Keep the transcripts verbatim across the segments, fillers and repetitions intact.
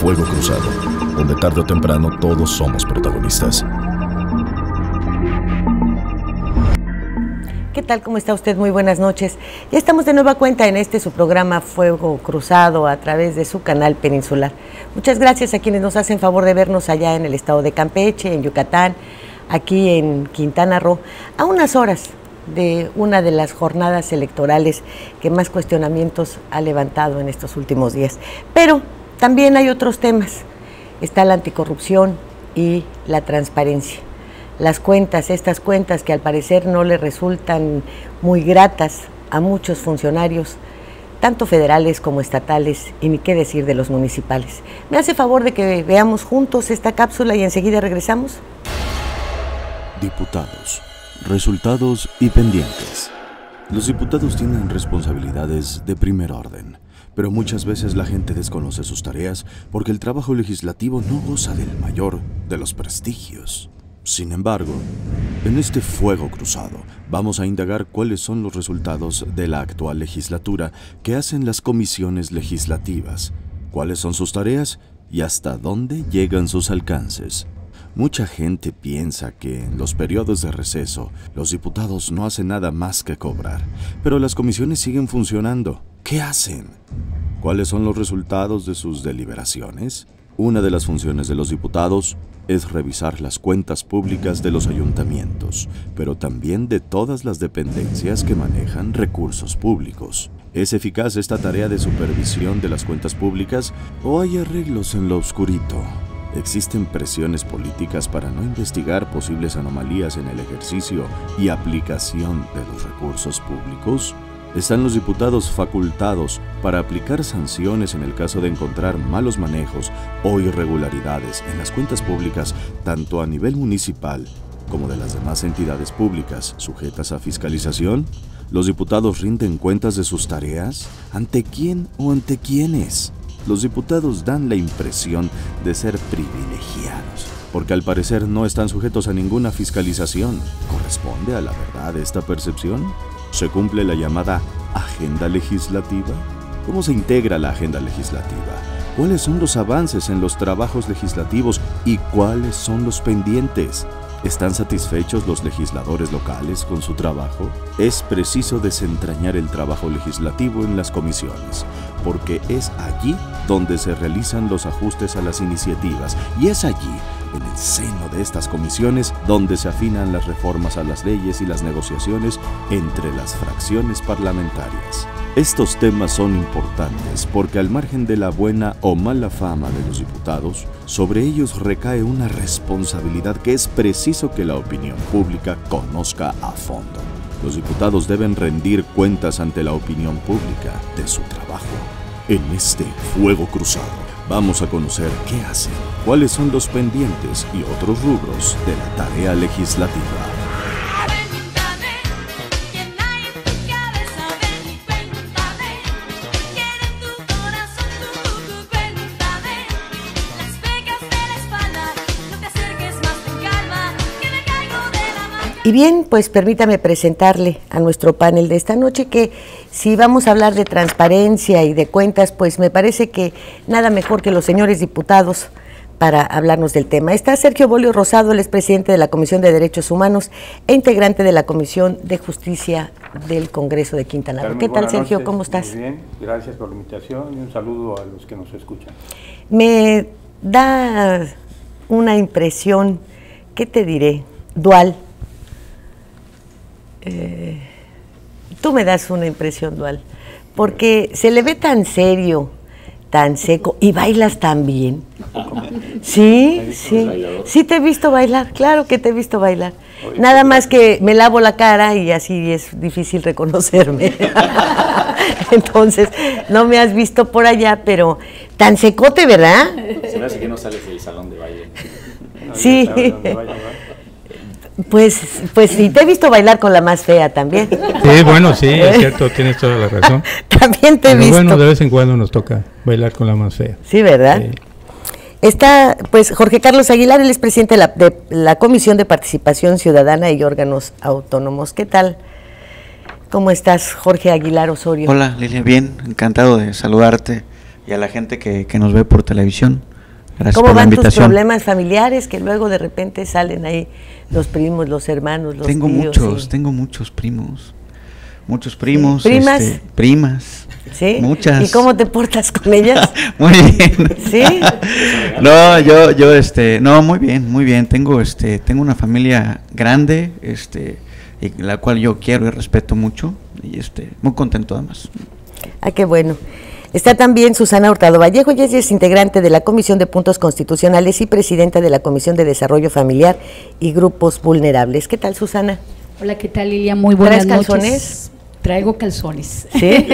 Fuego Cruzado, donde tarde o temprano todos somos protagonistas. ¿Qué tal? ¿Cómo está usted? Muy buenas noches. Ya estamos de nueva cuenta en este su programa Fuego Cruzado a través de su canal peninsular. Muchas gracias a quienes nos hacen favor de vernos allá en el estado de Campeche, en Yucatán, aquí en Quintana Roo, a unas horas de una de las jornadas electorales que más cuestionamientos ha levantado en estos últimos días. Pero también hay otros temas. Está la anticorrupción y la transparencia. Las cuentas, estas cuentas que al parecer no le resultan muy gratas a muchos funcionarios, tanto federales como estatales, y ni qué decir de los municipales. ¿Me hace favor de que veamos juntos esta cápsula y enseguida regresamos? Diputados, resultados y pendientes. Los diputados tienen responsabilidades de primer orden, pero muchas veces la gente desconoce sus tareas porque el trabajo legislativo no goza del mayor de los prestigios. Sin embargo, en este Fuego Cruzado vamos a indagar cuáles son los resultados de la actual legislatura que hacen las comisiones legislativas, cuáles son sus tareas y hasta dónde llegan sus alcances. Mucha gente piensa que en los periodos de receso los diputados no hacen nada más que cobrar, pero las comisiones siguen funcionando. ¿Qué hacen? ¿Cuáles son los resultados de sus deliberaciones? Una de las funciones de los diputados es revisar las cuentas públicas de los ayuntamientos, pero también de todas las dependencias que manejan recursos públicos. ¿Es eficaz esta tarea de supervisión de las cuentas públicas o hay arreglos en lo oscurito? ¿Existen presiones políticas para no investigar posibles anomalías en el ejercicio y aplicación de los recursos públicos? ¿Están los diputados facultados para aplicar sanciones en el caso de encontrar malos manejos o irregularidades en las cuentas públicas, tanto a nivel municipal como de las demás entidades públicas sujetas a fiscalización? ¿Los diputados rinden cuentas de sus tareas? ¿Ante quién o ante quiénes? Los diputados dan la impresión de ser privilegiados, porque al parecer no están sujetos a ninguna fiscalización. ¿Corresponde a la verdad esta percepción? ¿Se cumple la llamada agenda legislativa? ¿Cómo se integra la agenda legislativa? ¿Cuáles son los avances en los trabajos legislativos y cuáles son los pendientes? ¿Están satisfechos los legisladores locales con su trabajo? Es preciso desentrañar el trabajo legislativo en las comisiones, porque es allí donde se realizan los ajustes a las iniciativas y es allí, en el seno de estas comisiones, donde se afinan las reformas a las leyes y las negociaciones entre las fracciones parlamentarias. Estos temas son importantes porque al margen de la buena o mala fama de los diputados, sobre ellos recae una responsabilidad que es preciso que la opinión pública conozca a fondo. Los diputados deben rendir cuentas ante la opinión pública de su trabajo. En este Fuego Cruzado vamos a conocer qué hacen, cuáles son los pendientes y otros rubros de la tarea legislativa. Y bien, pues permítame presentarle a nuestro panel de esta noche que si vamos a hablar de transparencia y de cuentas, pues me parece que nada mejor que los señores diputados para hablarnos del tema. Está Sergio Bolio Rosado, él es presidente de la Comisión de Derechos Humanos e integrante de la Comisión de Justicia del Congreso de Quintana Roo. ¿Qué tal, Sergio? Noches. ¿Cómo estás? Muy bien, gracias por la invitación y un saludo a los que nos escuchan. Me da una impresión, ¿qué te diré? Dual. Eh, tú me das una impresión dual, porque se le ve tan serio, tan seco, y bailas tan bien. Sí, sí, sí te he visto bailar, claro que te he visto bailar. Nada más que me lavo la cara y así es difícil reconocerme. Entonces, no me has visto por allá, pero tan secote, ¿verdad? Se me hace que no sales del salón de baile. Sí. Pues, pues sí, te he visto bailar con la más fea también. Sí, bueno, sí, es cierto, tienes toda la razón. También te he Pero visto. Bueno, de vez en cuando nos toca bailar con la más fea. Sí, ¿verdad? Sí. Está, pues, Jorge Carlos Aguilar, él es presidente de la, de la Comisión de Participación Ciudadana y Órganos Autónomos. ¿Qué tal? ¿Cómo estás, Jorge Aguilar Osorio? Hola, Lilia, bien, encantado de saludarte y a la gente que, que nos ve por televisión. Gracias ¿Cómo por la van tus invitación. problemas familiares que luego de repente salen ahí los primos, los hermanos, los Tengo tíos? muchos, y... tengo muchos primos. Muchos primos. ¿Sí? ¿Primas? Este, primas. ¿Sí? Muchas. ¿Y cómo te portas con ellas? Muy bien. ¿Sí? No, yo, yo, este, no, muy bien, muy bien. Tengo, este, tengo una familia grande, este, y la cual yo quiero y respeto mucho, y este, muy contento además. Ah, qué bueno. Está también Susana Hurtado Vallejo, ella es integrante de la Comisión de Puntos Constitucionales y presidenta de la Comisión de Desarrollo Familiar y Grupos Vulnerables. ¿Qué tal, Susana? Hola, ¿qué tal, Lilia? Muy buenas ¿Traes noches. calzones? Traigo calzones. ¿Sí?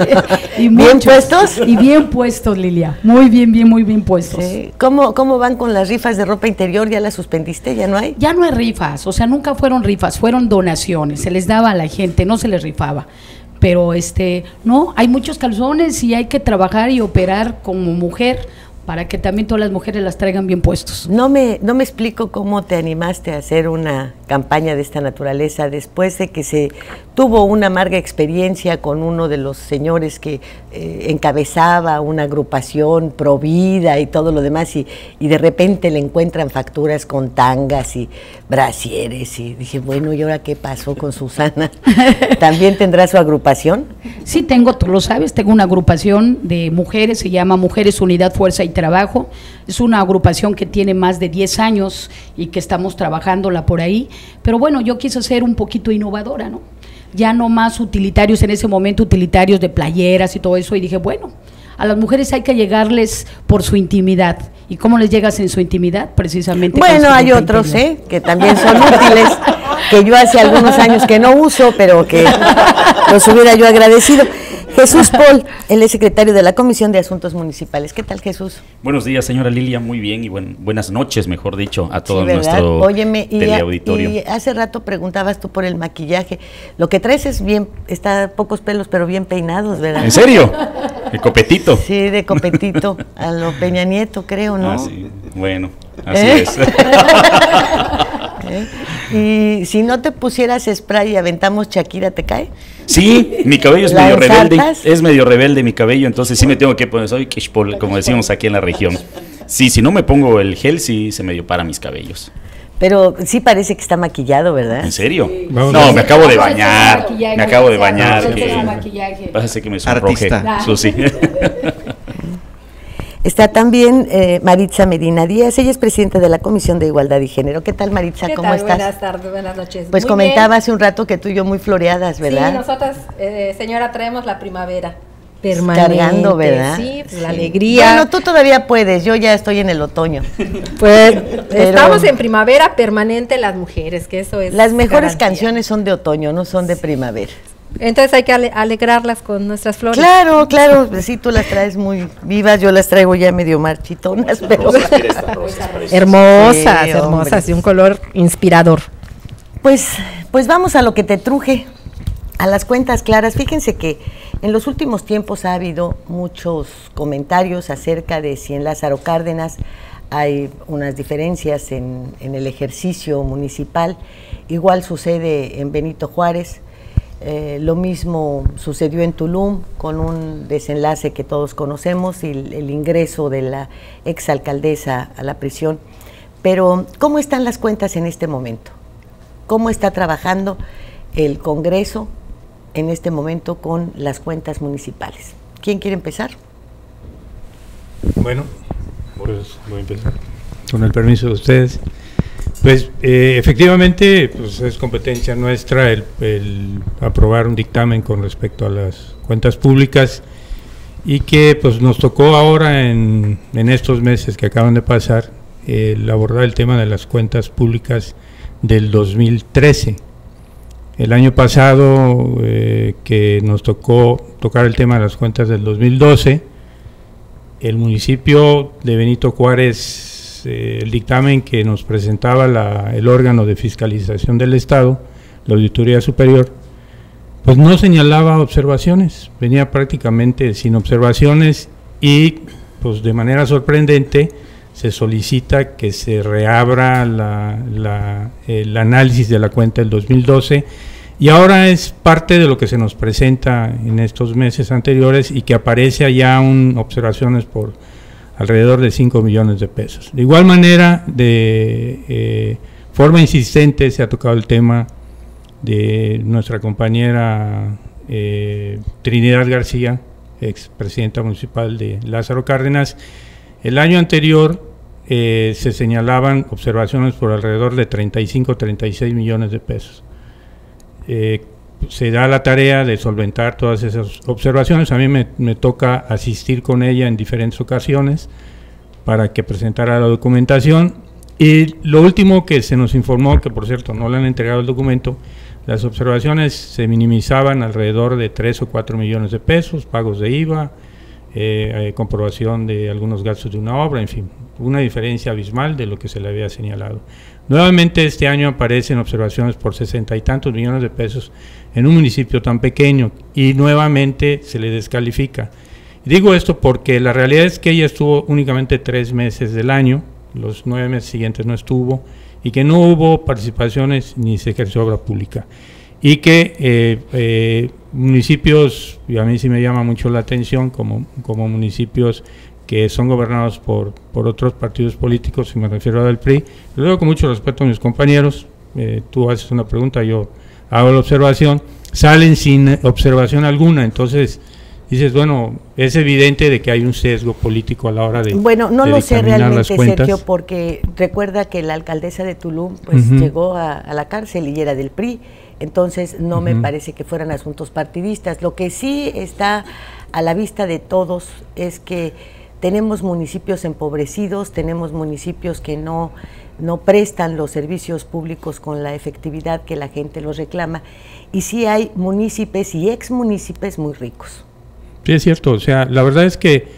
y ¿Bien muchos. puestos? Y bien puestos, Lilia. Muy bien, bien, muy bien puestos. Sí. ¿Cómo, ¿Cómo van con las rifas de ropa interior? ¿Ya las suspendiste? ¿Ya no hay? Ya no hay rifas, o sea, nunca fueron rifas, fueron donaciones. Se les daba a la gente, no se les rifaba. Pero, este, no, hay muchos calzones y hay que trabajar y operar como mujer para que también todas las mujeres las traigan bien puestos. No me, no me explico cómo te animaste a hacer una campaña de esta naturaleza después de que se tuvo una amarga experiencia con uno de los señores que eh, encabezaba una agrupación pro vida y todo lo demás y, y de repente le encuentran facturas con tangas y brasieres y dije, bueno, ¿y ahora qué pasó con Susana? ¿También tendrá su agrupación? Sí, tengo, tú lo sabes, tengo una agrupación de mujeres, se llama Mujeres Unidad, Fuerza y Trabajo. Es una agrupación que tiene más de diez años y que estamos trabajándola por ahí. Pero bueno, yo quise ser un poquito innovadora, ¿no? Ya no más utilitarios, en ese momento utilitarios de playeras y todo eso, y dije, bueno, a las mujeres hay que llegarles por su intimidad. ¿Y cómo les llegas en su intimidad? Precisamente. Bueno, hay otros, ¿eh? Que también son útiles, que yo hace algunos años que no uso, pero que los hubiera yo agradecido. Jesús Paul, él es secretario de la Comisión de Asuntos Municipales. ¿Qué tal, Jesús? Buenos días, señora Lilia, muy bien, y buen, buenas noches, mejor dicho, a todo Sí, nuestro Óyeme, y, teleauditorio. y hace rato preguntabas tú por el maquillaje. Lo que traes es bien, está pocos pelos, pero bien peinados, ¿verdad? ¿En serio? ¿El copetito? Sí, de copetito, a lo Peña Nieto, creo, ¿no? Ah, sí. Bueno, así ¿Eh? es. ¿Eh? Y si no te pusieras spray y aventamos Shakira, ¿te cae? Sí, mi cabello es ¿La medio rebelde, ensartas? es medio rebelde mi cabello, entonces sí me tengo que poner, soy kishpol, como decimos aquí en la región. Sí, si no me pongo el gel, sí se medio para mis cabellos. Pero sí parece que está maquillado, ¿verdad? ¿En serio? Vamos No, a- me acabo de Vamos a hacer bañar, maquillaje, me acabo de vamos a hacer bañar. su Que maquillaje. parece que me sonroje, Artista. Susi. Está también eh, Maritza Medina Díaz, ella es presidenta de la Comisión de Igualdad y Género. ¿Qué tal, Maritza? ¿Qué ¿Cómo tal? estás? Buenas tardes, buenas noches. Pues Muy comentaba bien. hace un rato que tú y yo muy floreadas, ¿verdad? Sí, nosotras, eh, señora, traemos la primavera permanente. Cargando, ¿verdad? Sí, pues, la Sí. alegría. Bueno, tú todavía puedes, yo ya estoy en el otoño. Pues Pero- estamos en primavera permanente las mujeres, que eso es Las mejores garantía. canciones son de otoño, no son de primavera. Entonces hay que ale- alegrarlas con nuestras flores. Claro, claro, pues sí, tú las traes muy vivas, yo las traigo ya medio marchitonas, pero... Hermosas, Sí, hermosas, hombre. de un color inspirador. Pues, pues vamos a lo que te truje, a las cuentas claras. Fíjense que en los últimos tiempos ha habido muchos comentarios acerca de si en Lázaro Cárdenas hay unas diferencias en, en el ejercicio municipal. Igual sucede en Benito Juárez. Eh, lo mismo sucedió en Tulum con un desenlace que todos conocemos y el, el ingreso de la exalcaldesa a la prisión. Pero, ¿cómo están las cuentas en este momento? ¿Cómo está trabajando el Congreso en este momento con las cuentas municipales? ¿Quién quiere empezar? Bueno, pues voy a empezar. Con el permiso de ustedes. Pues eh, efectivamente, pues es competencia nuestra el, el aprobar un dictamen con respecto a las cuentas públicas y que pues nos tocó ahora en, en estos meses que acaban de pasar el abordar el tema de las cuentas públicas del dos mil trece. El año pasado eh, que nos tocó tocar el tema de las cuentas del dos mil doce, el municipio de Benito Juárez, eh, el dictamen que nos presentaba la, el órgano de fiscalización del Estado, la Auditoría Superior, pues no señalaba observaciones, venía prácticamente sin observaciones y pues de manera sorprendente se solicita que se reabra la, la, el análisis de la cuenta del dos mil doce y ahora es parte de lo que se nos presenta en estos meses anteriores y que aparece allá un, observaciones por alrededor de cinco millones de pesos. De igual manera, de eh, forma insistente se ha tocado el tema de nuestra compañera eh, Trinidad García, ex presidenta municipal de Lázaro Cárdenas. El año anterior eh, se señalaban observaciones por alrededor de treinta y cinco, treinta y seis millones de pesos. Eh, se da la tarea de solventar todas esas observaciones. A mí me, me toca asistir con ella en diferentes ocasiones para que presentara la documentación, y lo último que se nos informó, que por cierto no le han entregado el documento, las observaciones se minimizaban alrededor de tres o cuatro millones de pesos, pagos de I V A, eh, eh, comprobación de algunos gastos de una obra, en fin, una diferencia abismal de lo que se le había señalado. Nuevamente este año aparecen observaciones por sesenta y tantos millones de pesos en un municipio tan pequeño, y nuevamente se le descalifica. Digo esto porque la realidad es que ella estuvo únicamente tres meses del año, los nueve meses siguientes no estuvo, y que no hubo participaciones ni se ejerció obra pública, y que eh, eh, municipios, y a mí sí me llama mucho la atención, como, como municipios que son gobernados por, por otros partidos políticos, y me refiero al P R I, lo digo con mucho respeto a mis compañeros, eh, tú haces una pregunta, yo hago la observación, salen sin observación alguna, entonces dices, bueno, es evidente de que hay un sesgo político a la hora de Bueno, no de lo sé realmente, Sergio, porque recuerda que la alcaldesa de Tulum pues uh-huh. llegó a, a la cárcel y era del P R I, entonces no uh-huh. me parece que fueran asuntos partidistas. Lo que sí está a la vista de todos es que tenemos municipios empobrecidos, tenemos municipios que no, no prestan los servicios públicos con la efectividad que la gente los reclama, y sí hay municipios y exmunicipios muy ricos. Sí, es cierto, o sea, la verdad es que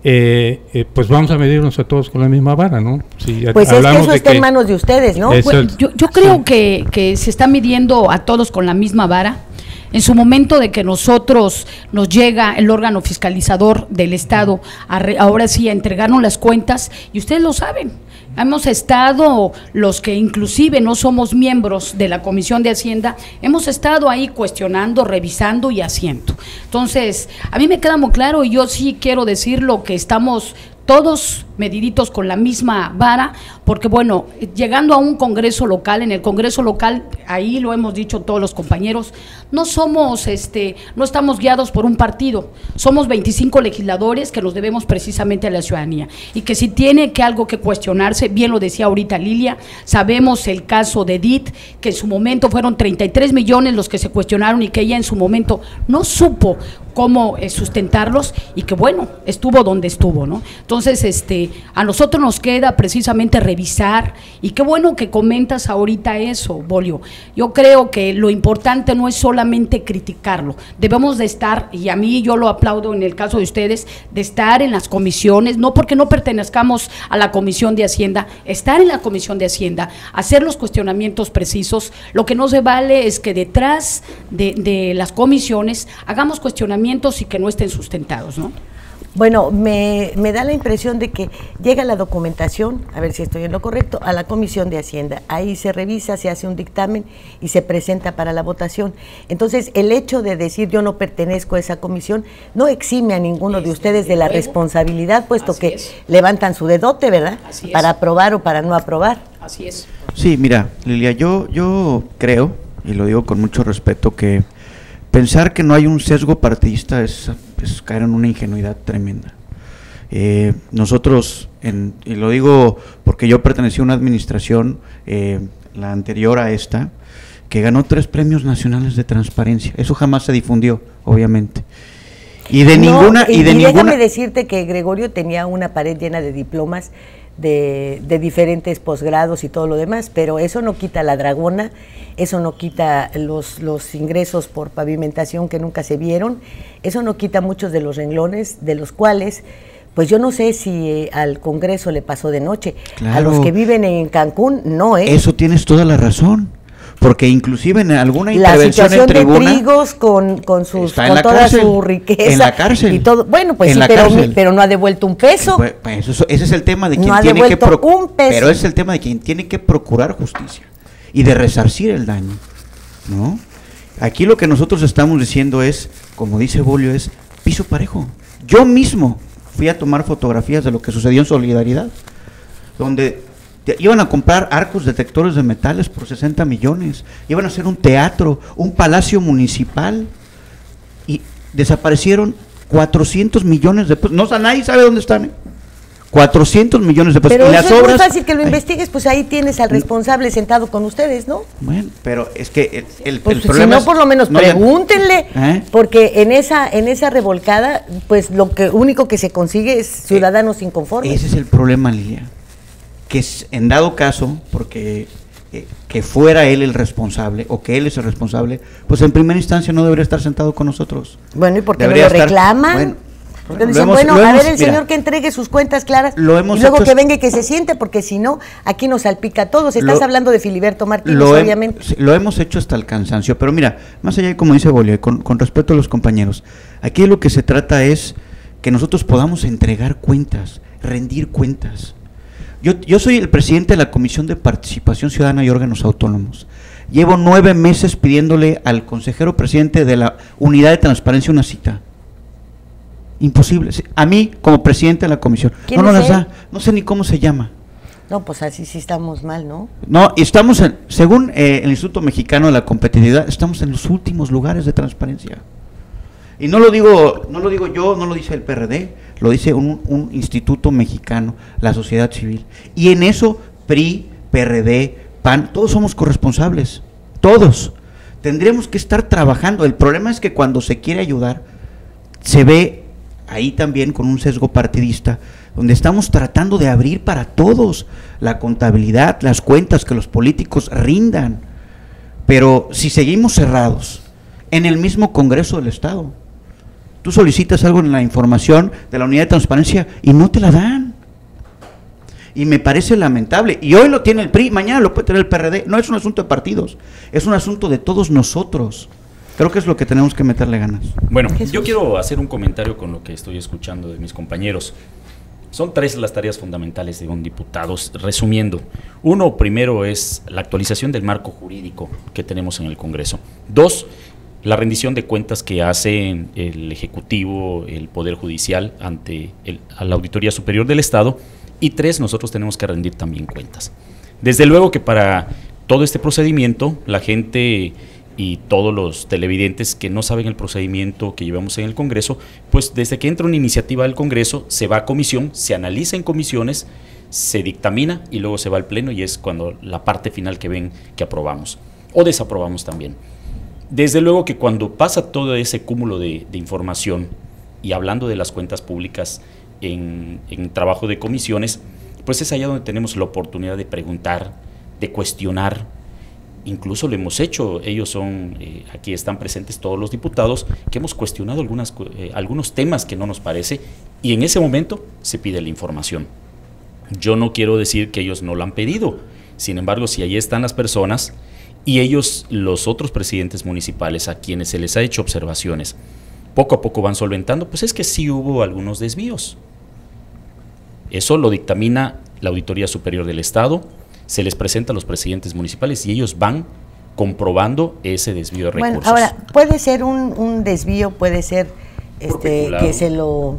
eh, eh, pues vamos a medirnos a todos con la misma vara, ¿no? Si pues es que eso está que en manos de ustedes, ¿no? Bueno, yo, yo creo sí. que, que se está midiendo a todos con la misma vara. En su momento de que nosotros nos llega el órgano fiscalizador del Estado, a re, ahora sí a entregarnos las cuentas, y ustedes lo saben, hemos estado, los que inclusive no somos miembros de la Comisión de Hacienda, hemos estado ahí cuestionando, revisando y haciendo. Entonces, a mí me queda muy claro, y yo sí quiero decirlo, que estamos todos mediditos con la misma vara, porque bueno, llegando a un congreso local, en el congreso local, ahí lo hemos dicho todos los compañeros, no somos, este, no estamos guiados por un partido, somos veinticinco legisladores que nos debemos precisamente a la ciudadanía, y que si tiene que algo que cuestionarse, bien lo decía ahorita Lilia, sabemos el caso de Edith, que en su momento fueron treinta y tres millones los que se cuestionaron, y que ella en su momento no supo cómo eh, sustentarlos, y que bueno, estuvo donde estuvo, ¿no? Entonces, este, a nosotros nos queda precisamente revisar, y qué bueno que comentas ahorita eso, Bolio. Yo creo que lo importante no es solamente criticarlo, debemos de estar, y a mí yo lo aplaudo en el caso de ustedes, de estar en las comisiones, no porque no pertenezcamos a la Comisión de Hacienda, estar en la Comisión de Hacienda, hacer los cuestionamientos precisos. Lo que no se vale es que detrás de, de las comisiones hagamos cuestionamientos y que no estén sustentados, ¿no? Bueno, me, me da la impresión de que llega la documentación, a ver si estoy en lo correcto, a la Comisión de Hacienda, ahí se revisa, se hace un dictamen y se presenta para la votación. Entonces, el hecho de decir yo no pertenezco a esa comisión no exime a ninguno de ustedes de la responsabilidad, puesto que levantan su dedote, ¿verdad? Para aprobar o para no aprobar. Así es. Sí, mira, Lilia, yo, yo creo, y lo digo con mucho respeto, que pensar que no hay un sesgo partidista es, es caer en una ingenuidad tremenda. Eh, nosotros, en, y lo digo porque yo pertenecí a una administración, eh, la anterior a esta, que ganó tres premios nacionales de transparencia. Eso jamás se difundió, obviamente. Y de no, ninguna... Y, y de déjame ninguna... decirte que Gregorio tenía una pared llena de diplomas de, de diferentes posgrados y todo lo demás, pero eso no quita la dragona, eso no quita los, los ingresos por pavimentación que nunca se vieron, eso no quita muchos de los renglones, de los cuales, pues yo no sé si eh, al Congreso le pasó de noche, claro. A los que viven en Cancún, no, ¿eh? Eso tienes toda la razón. Porque inclusive en alguna intervención en tribuna, de Trigos con, con, sus, con toda cárcel, su riqueza en la cárcel, y todo, bueno, pues sí, pero, pero no ha devuelto un peso. Pues, pues eso, ese es el tema de quien no tiene que un peso. Pero es el tema de quien tiene que procurar justicia y de resarcir el daño, ¿no? Aquí lo que nosotros estamos diciendo es, como dice Bolio, es piso parejo. Yo mismo fui a tomar fotografías de lo que sucedió en Solidaridad, donde te, iban a comprar arcos detectores de metales por sesenta millones, iban a hacer un teatro, un palacio municipal, y desaparecieron cuatrocientos millones de pesos. No, nadie sabe dónde están, ¿eh? cuatrocientos millones de pesos. Pero y eso las es obras, muy fácil que lo ay, investigues, pues ahí tienes al responsable sentado con ustedes, ¿no? Bueno, pero es que el, el, Pues el si problema no, es, por lo menos no, pregúntenle, ¿eh? porque en esa en esa revolcada, pues lo que único que se consigue es ciudadanos inconformes. Ese es el problema, Lilia, que es, en dado caso, porque eh, que fuera él el responsable, o que él es el responsable, pues en primera instancia no debería estar sentado con nosotros. Bueno, ¿y por qué Debería no lo estar- reclaman? bueno, Porque lo dicen, hemos- bueno, lo a hemos- ver el mira, señor que entregue sus cuentas claras lo hemos y luego hecho- que venga y que se siente, porque si no, aquí nos salpica a todos. Estás Lo- hablando de Filiberto Martínez, Lo, he- obviamente. sí, lo hemos hecho hasta el cansancio, pero mira, más allá de como dice Bolívar, con, con respeto a los compañeros, aquí lo que se trata es que nosotros podamos entregar cuentas, rendir cuentas. Yo, yo soy el presidente de la Comisión de Participación Ciudadana y Órganos Autónomos. Llevo nueve meses pidiéndole al consejero presidente de la Unidad de Transparencia una cita. Imposible. A mí, como presidente de la comisión, ¿Quién no nos es las él? da, no sé ni cómo se llama. No, pues así sí estamos mal, ¿no? No, y estamos, en, según eh, el Instituto Mexicano de la Competitividad, estamos en los últimos lugares de transparencia. Y no lo digo, no lo digo yo, no lo dice el P R D, lo dice un, un instituto mexicano, la sociedad civil. Y en eso, P R I, P R D, P A N, todos somos corresponsables, todos. Tendremos que estar trabajando. El problema es que cuando se quiere ayudar, se ve ahí también con un sesgo partidista, donde estamos tratando de abrir para todos la contabilidad, las cuentas, que los políticos rindan. Pero si seguimos cerrados en el mismo Congreso del Estado, tú solicitas algo en la información de la Unidad de Transparencia y no te la dan. Y me parece lamentable. Y hoy lo tiene el P R I, mañana lo puede tener el P R D. No es un asunto de partidos, es un asunto de todos nosotros. Creo que es lo que tenemos que meterle ganas. Bueno, Jesús. yo quiero hacer un comentario con lo que estoy escuchando de mis compañeros. Son tres las tareas fundamentales de un diputado. Resumiendo, uno, primero es la actualización del marco jurídico que tenemos en el Congreso. Dos, la rendición de cuentas que hace el Ejecutivo, el Poder Judicial ante el, a la Auditoría Superior del Estado. Y tres, nosotros tenemos que rendir también cuentas. Desde luego que para todo este procedimiento, la gente y todos los televidentes que no saben el procedimiento que llevamos en el Congreso, pues desde que entra una iniciativa del Congreso, se va a comisión, se analiza en comisiones, se dictamina y luego se va al Pleno, y es cuando la parte final que ven que aprobamos o desaprobamos también. Desde luego que cuando pasa todo ese cúmulo de, de información, y hablando de las cuentas públicas en, en trabajo de comisiones, pues es allá donde tenemos la oportunidad de preguntar, de cuestionar. Incluso lo hemos hecho, ellos son, eh, aquí están presentes todos los diputados, que hemos cuestionado algunas, eh, algunos temas que no nos parece, y en ese momento se pide la información. Yo no quiero decir que ellos no la han pedido, sin embargo, si ahí están las personas, y ellos, los otros presidentes municipales a quienes se les ha hecho observaciones, poco a poco van solventando, pues es que sí hubo algunos desvíos. Eso lo dictamina la Auditoría Superior del Estado, se les presenta a los presidentes municipales y ellos van comprobando ese desvío de recursos. Bueno, ahora, puede ser un, un desvío, puede ser este, peculado. que se lo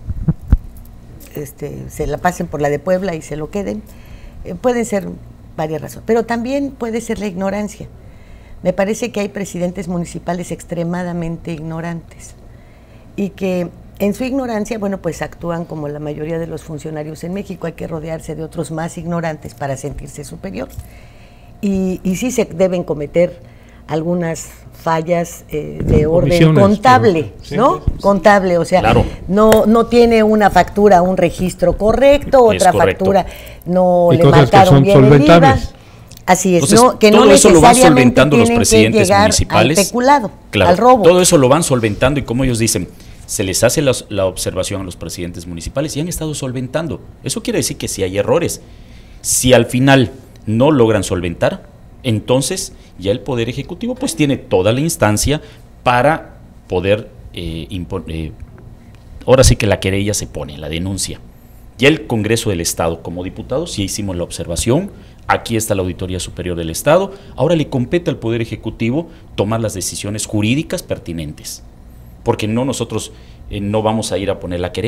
este, se la pasen por la de Puebla y se lo queden. Eh, pueden ser varias razones, pero también puede ser la ignorancia. Me parece que hay presidentes municipales extremadamente ignorantes y que en su ignorancia, bueno, pues actúan como la mayoría de los funcionarios en México. Hay que rodearse de otros más ignorantes para sentirse superior. Y, y sí se deben cometer algunas fallas eh, de orden Comisiones, contable, pero- sí, ¿no? sí, sí. Contable, o sea, Claro. no, no tiene una factura, un registro correcto, Es otra correcto. factura no Y le cosas que marcaron son bien el I V A. solventables. Así es, Entonces, no, que no todo eso lo van necesariamente solventando los tienen que presidentes llegar municipales. al peculado, Claro, al robo. todo eso lo van solventando, y como ellos dicen, se les hace la, la observación a los presidentes municipales y han estado solventando. Eso quiere decir que si hay errores, si al final no logran solventar, entonces ya el Poder Ejecutivo pues tiene toda la instancia para poder eh, impon- eh, ahora sí que la querella se pone, la denuncia. Ya el Congreso del Estado, como diputados, ya hicimos la observación, aquí está la Auditoría Superior del Estado, ahora le compete al Poder Ejecutivo tomar las decisiones jurídicas pertinentes, porque no nosotros eh, no vamos a ir a poner la querella,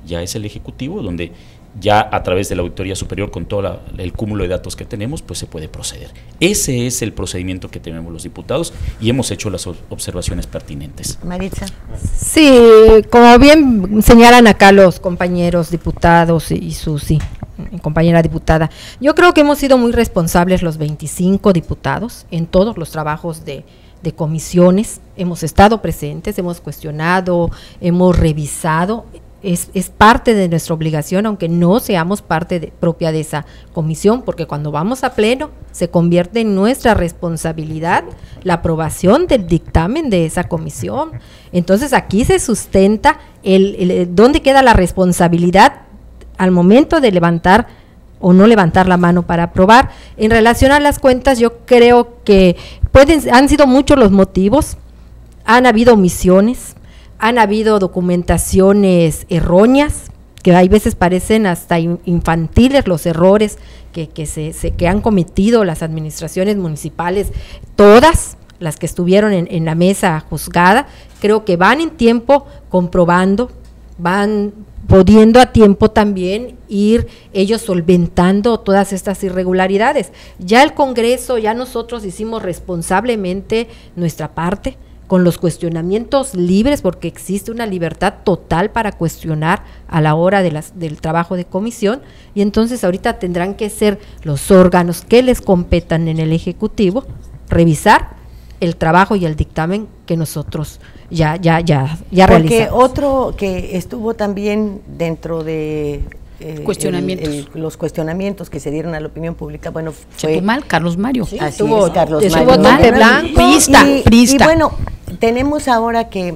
ya es el Ejecutivo, donde ya a través de la Auditoría Superior, con todo la, el cúmulo de datos que tenemos, pues se puede proceder. Ese es el procedimiento que tenemos los diputados y hemos hecho las observaciones pertinentes. Maritza. Sí, como bien señalan acá los compañeros diputados y Susi, compañera diputada, yo creo que hemos sido muy responsables los veinticinco diputados en todos los trabajos de, de comisiones, hemos estado presentes, hemos cuestionado, hemos revisado. Es, es parte de nuestra obligación, aunque no seamos parte de, propia de esa comisión, porque cuando vamos a pleno se convierte en nuestra responsabilidad la aprobación del dictamen de esa comisión. Entonces aquí se sustenta el, el dónde queda la responsabilidad al momento de levantar o no levantar la mano para aprobar. En relación a las cuentas, yo creo que pueden, han sido muchos los motivos, han habido omisiones, han habido documentaciones erróneas, que hay veces parecen hasta infantiles los errores que, que, se, se, que han cometido las administraciones municipales, todas las que estuvieron en, en la mesa juzgada. Creo que van en tiempo comprobando, van pudiendo a tiempo también ir ellos solventando todas estas irregularidades. Ya el Congreso, ya nosotros hicimos responsablemente nuestra parte, con los cuestionamientos libres, porque existe una libertad total para cuestionar a la hora de las, del trabajo de comisión, y entonces ahorita tendrán que ser los órganos que les competan en el Ejecutivo, revisar el trabajo y el dictamen que nosotros ya, ya, ya, ya porque realizamos. Porque otro que estuvo también dentro de Eh, cuestionamientos. El, el, los cuestionamientos que se dieron a la opinión pública, bueno, fue Chetumal, Carlos Mario. Sí, así estuvo, es, Carlos estuvo Mario. Monte Blanco, priista, y, priista. y bueno, tenemos ahora que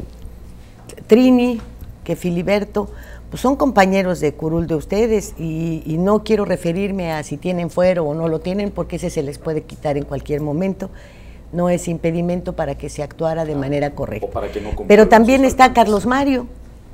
Trini, que Filiberto, pues son compañeros de curul de ustedes, y, y no quiero referirme a si tienen fuero o no lo tienen, porque ese se les puede quitar en cualquier momento. No es impedimento para que se actuara de manera correcta. O para que no Pero también está Carlos Mario.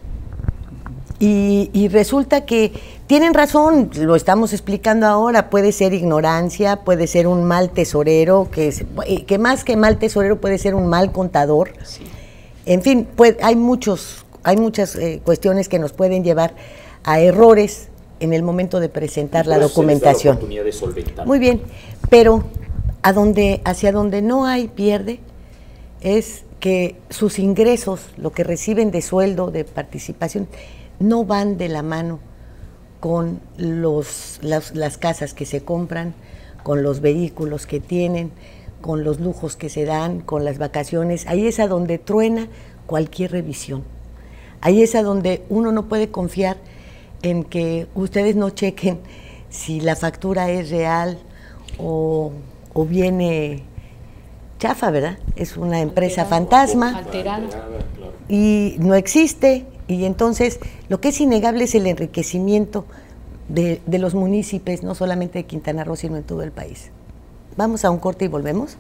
Y, y resulta que tienen razón, lo estamos explicando ahora, puede ser ignorancia, puede ser un mal tesorero, que, es, que más que mal tesorero puede ser un mal contador. Sí. En fin, pues, hay, muchos, hay muchas eh, cuestiones que nos pueden llevar a errores en el momento de presentar la documentación. De Muy bien, pero a donde, hacia donde no hay pierde es que sus ingresos, lo que reciben de sueldo, de participación, no van de la mano con los, las, las casas que se compran, con los vehículos que tienen, con los lujos que se dan, con las vacaciones. Ahí es a donde truena cualquier revisión. Ahí es a donde uno no puede confiar en que ustedes no chequen si la factura es real o, o viene chafa, ¿verdad? Es una empresa fantasma. Alterada. Y no existe. Y entonces, lo que es innegable es el enriquecimiento de, de los municipios, no solamente de Quintana Roo, sino en todo el país. Vamos a un corte y volvemos.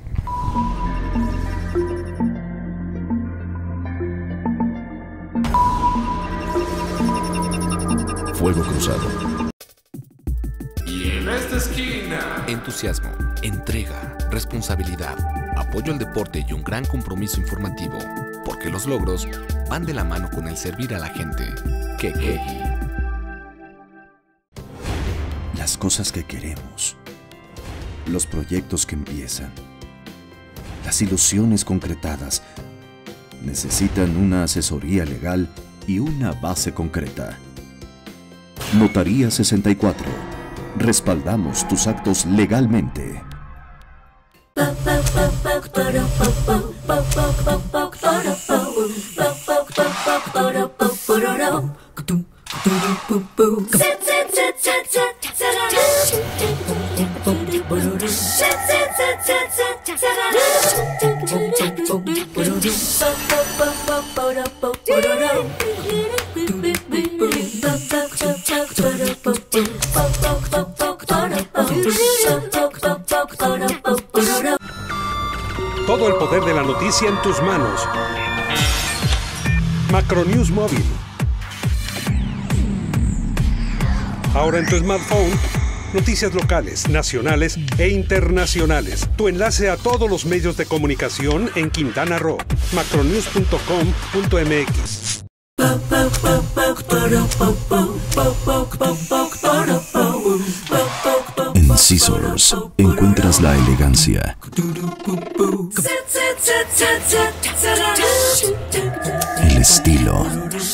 Fuego Cruzado. Y en esta esquina, entusiasmo, entrega, responsabilidad, apoyo al deporte y un gran compromiso informativo. Porque los logros van de la mano con el servir a la gente. Que que Las cosas que queremos, los proyectos que empiezan, las ilusiones concretadas, necesitan una asesoría legal y una base concreta. Notaría sesenta y cuatro. Respaldamos tus actos legalmente. Todo el poder de la noticia en tus manos. Macronews Móvil. Ahora en tu smartphone, noticias locales, nacionales e internacionales. Tu enlace a todos los medios de comunicación en Quintana Roo. macronews punto com punto m x. En Scissors encuentras la elegancia, el estilo,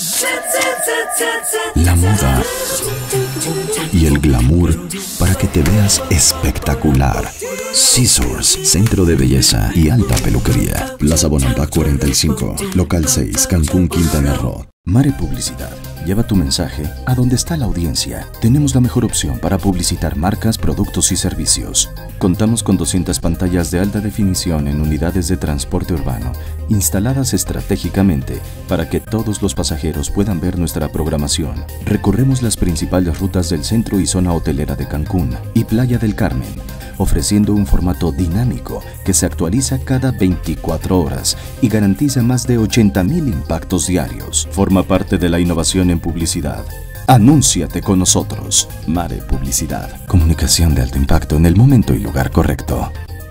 la moda y el glamour para que te veas espectacular. Scissors, centro de belleza y alta peluquería. Plaza Bonampak cuarenta y cinco, local seis, Cancún, Quintana Roo. Mare Publicidad. Lleva tu mensaje a donde está la audiencia. Tenemos la mejor opción para publicitar marcas, productos y servicios. Contamos con doscientas pantallas de alta definición en unidades de transporte urbano, instaladas estratégicamente para que todos los pasajeros puedan ver nuestra programación. Recorremos las principales rutas del centro y zona hotelera de Cancún y Playa del Carmen, ofreciendo un formato dinámico que se actualiza cada veinticuatro horas y garantiza más de ochenta mil impactos diarios. Forma parte de la innovación en publicidad. Anúnciate con nosotros. Mare Publicidad. Comunicación de alto impacto en el momento y lugar correcto.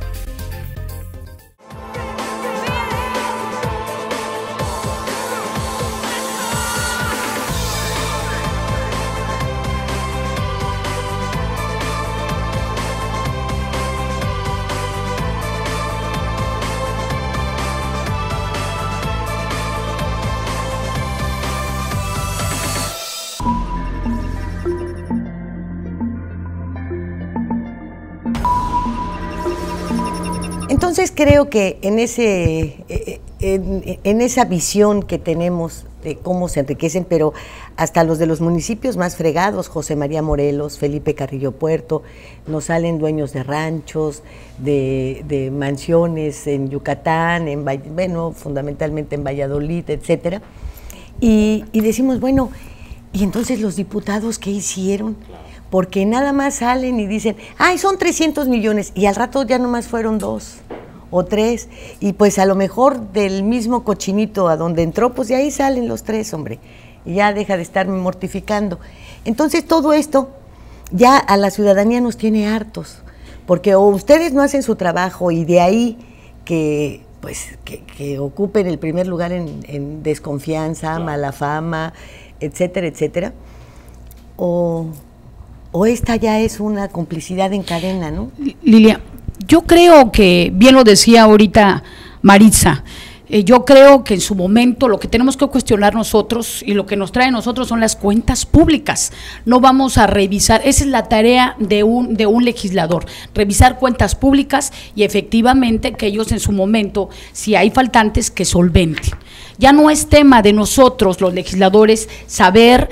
Entonces creo que en, ese, en, en esa visión que tenemos de cómo se enriquecen, pero hasta los de los municipios más fregados, José María Morelos, Felipe Carrillo Puerto, nos salen dueños de ranchos, de, de mansiones en Yucatán, en, bueno, fundamentalmente en Valladolid, etcétera. Y, y decimos, bueno, ¿y entonces los diputados qué hicieron? Porque nada más salen y dicen, ay, son trescientos millones, y al rato ya nomás fueron dos o tres, y pues a lo mejor del mismo cochinito a donde entró, pues de ahí salen los tres, hombre, y ya deja de estarme mortificando. Entonces todo esto ya a la ciudadanía nos tiene hartos, porque o ustedes no hacen su trabajo y de ahí que pues que, que ocupen el primer lugar en, en desconfianza, claro, mala fama, etcétera, etcétera, o... o esta ya es una complicidad en cadena, ¿no? Lilia, yo creo que, bien lo decía ahorita Maritza, eh, yo creo que en su momento lo que tenemos que cuestionar nosotros y lo que nos trae a nosotros son las cuentas públicas. No vamos a revisar, esa es la tarea de un, de un legislador, revisar cuentas públicas y efectivamente que ellos en su momento, si hay faltantes, que solventen. Ya no es tema de nosotros, los legisladores, saber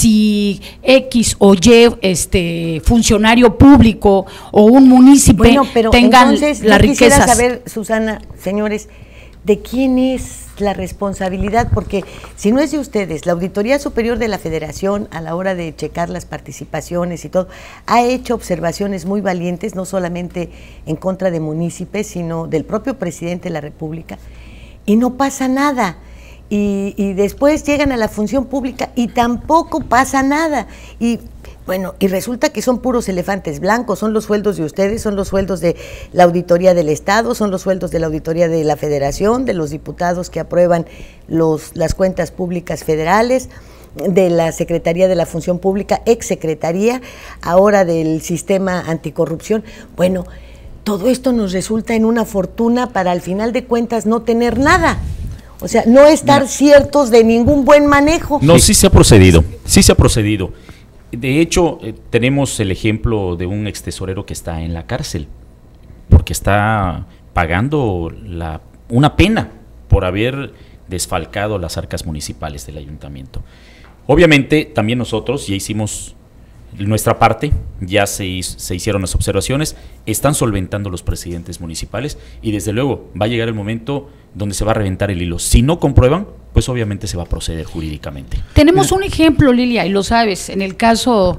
si X o Y este, funcionario público o un municipio bueno, pero tengan entonces, las yo riquezas. Quisiera saber, Susana, señores, ¿de quién es la responsabilidad? Porque si no es de ustedes, la Auditoría Superior de la Federación, a la hora de checar las participaciones y todo, ha hecho observaciones muy valientes, no solamente en contra de municipios, sino del propio presidente de la República, y no pasa nada. Y, y después llegan a la función pública y tampoco pasa nada. Y bueno, y resulta que son puros elefantes blancos, son los sueldos de ustedes, son los sueldos de la Auditoría del Estado, son los sueldos de la Auditoría de la Federación, de los diputados que aprueban los, las cuentas públicas federales, de la Secretaría de la Función Pública, exsecretaría, ahora del Sistema Anticorrupción. Bueno, todo esto nos resulta en una fortuna para al final de cuentas no tener nada. O sea, no estar Mira, ciertos de ningún buen manejo. No, sí se ha procedido, sí se ha procedido. De hecho, eh, tenemos el ejemplo de un extesorero que está en la cárcel, porque está pagando la, una pena por haber desfalcado las arcas municipales del ayuntamiento. Obviamente, también nosotros ya hicimos nuestra parte, ya se, hizo, se hicieron las observaciones, están solventando los presidentes municipales y desde luego va a llegar el momento donde se va a reventar el hilo. Si no comprueban, pues obviamente se va a proceder jurídicamente. Tenemos un ejemplo, Lilia, y lo sabes, en el caso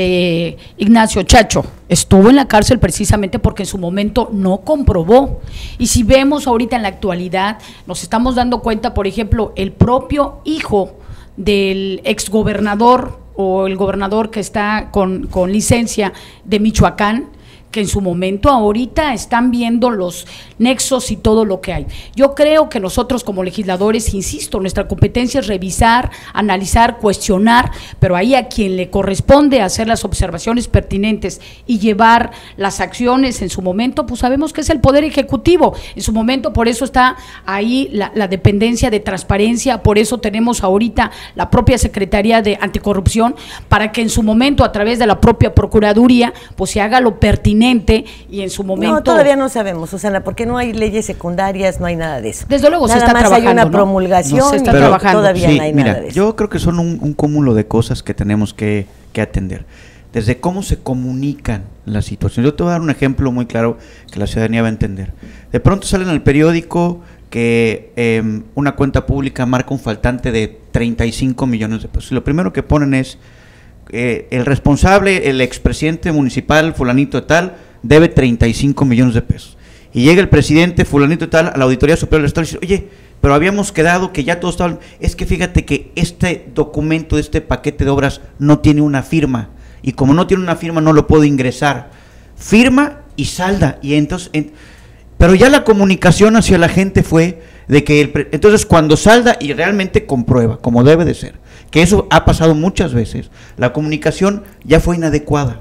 de Ignacio Chacho, estuvo en la cárcel precisamente porque en su momento no comprobó. Y si vemos ahorita en la actualidad, nos estamos dando cuenta, por ejemplo, el propio hijo del exgobernador o el gobernador que está con, con licencia de Michoacán, que en su momento ahorita están viendo los nexos y todo lo que hay. Yo creo que nosotros como legisladores, insisto, nuestra competencia es revisar, analizar, cuestionar, pero ahí a quien le corresponde hacer las observaciones pertinentes y llevar las acciones en su momento, pues sabemos que es el Poder Ejecutivo. En su momento, por eso está ahí la, la dependencia de transparencia, por eso tenemos ahorita la propia Secretaría de Anticorrupción, para que en su momento, a través de la propia Procuraduría, pues se haga lo pertinente y en su momento… No, todavía no sabemos, Susana, porque no hay leyes secundarias, no hay nada de eso. Desde luego nada se está más trabajando, hay una ¿no? promulgación, No, se está pero trabajando. todavía Sí, no hay mira, nada de eso. yo creo que son un, un cúmulo de cosas que tenemos que, que atender. Desde cómo se comunican las situaciones. Yo te voy a dar un ejemplo muy claro que la ciudadanía va a entender. De pronto sale en el periódico que eh, una cuenta pública marca un faltante de treinta y cinco millones de pesos. Y lo primero que ponen es eh, el responsable, el expresidente municipal fulanito de tal, debe treinta y cinco millones de pesos. Y llega el presidente fulanito de tal a la Auditoría Superior del Estado y dice, oye, pero habíamos quedado que ya todo estaba… Es que fíjate que este documento, este paquete de obras no tiene una firma. Y como no tiene una firma no lo puedo ingresar. Firma y salda. Y entonces… En, pero ya la comunicación hacia la gente fue de que… El, entonces cuando salda y realmente comprueba, como debe de ser, que eso ha pasado muchas veces, la comunicación ya fue inadecuada.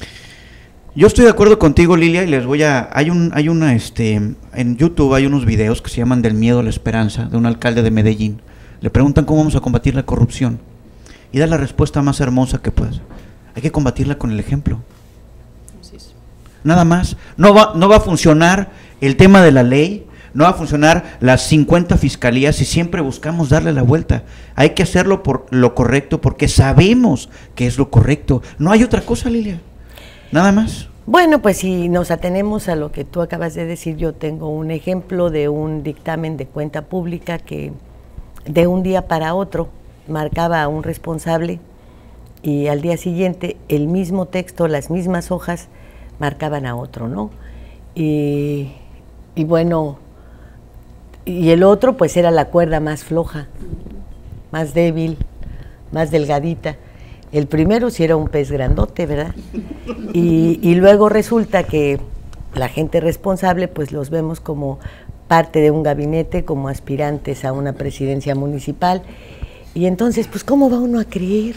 Yo estoy de acuerdo contigo, Lilia, y les voy a… Hay un, hay una, este, en YouTube hay unos videos que se llaman Del miedo a la esperanza, de un alcalde de Medellín. Le preguntan cómo vamos a combatir la corrupción. Y da la respuesta más hermosa que puedas. Hay que combatirla con el ejemplo. Nada más. No va, no va a funcionar el tema de la ley, no va a funcionar las cincuenta fiscalías si siempre buscamos darle la vuelta. Hay que hacerlo por lo correcto, porque sabemos que es lo correcto. No hay otra cosa, Lilia. Nada más. Bueno, pues si nos atenemos a lo que tú acabas de decir, yo tengo un ejemplo de un dictamen de cuenta pública que de un día para otro marcaba a un responsable y al día siguiente el mismo texto, las mismas hojas marcaban a otro, ¿no? Y, y bueno, y el otro pues era la cuerda más floja, más débil, más delgadita. El primero sí era un pez grandote, ¿verdad? Y, y luego resulta que la gente responsable pues los vemos como parte de un gabinete, como aspirantes a una presidencia municipal. Y entonces, pues, ¿cómo va uno a creer?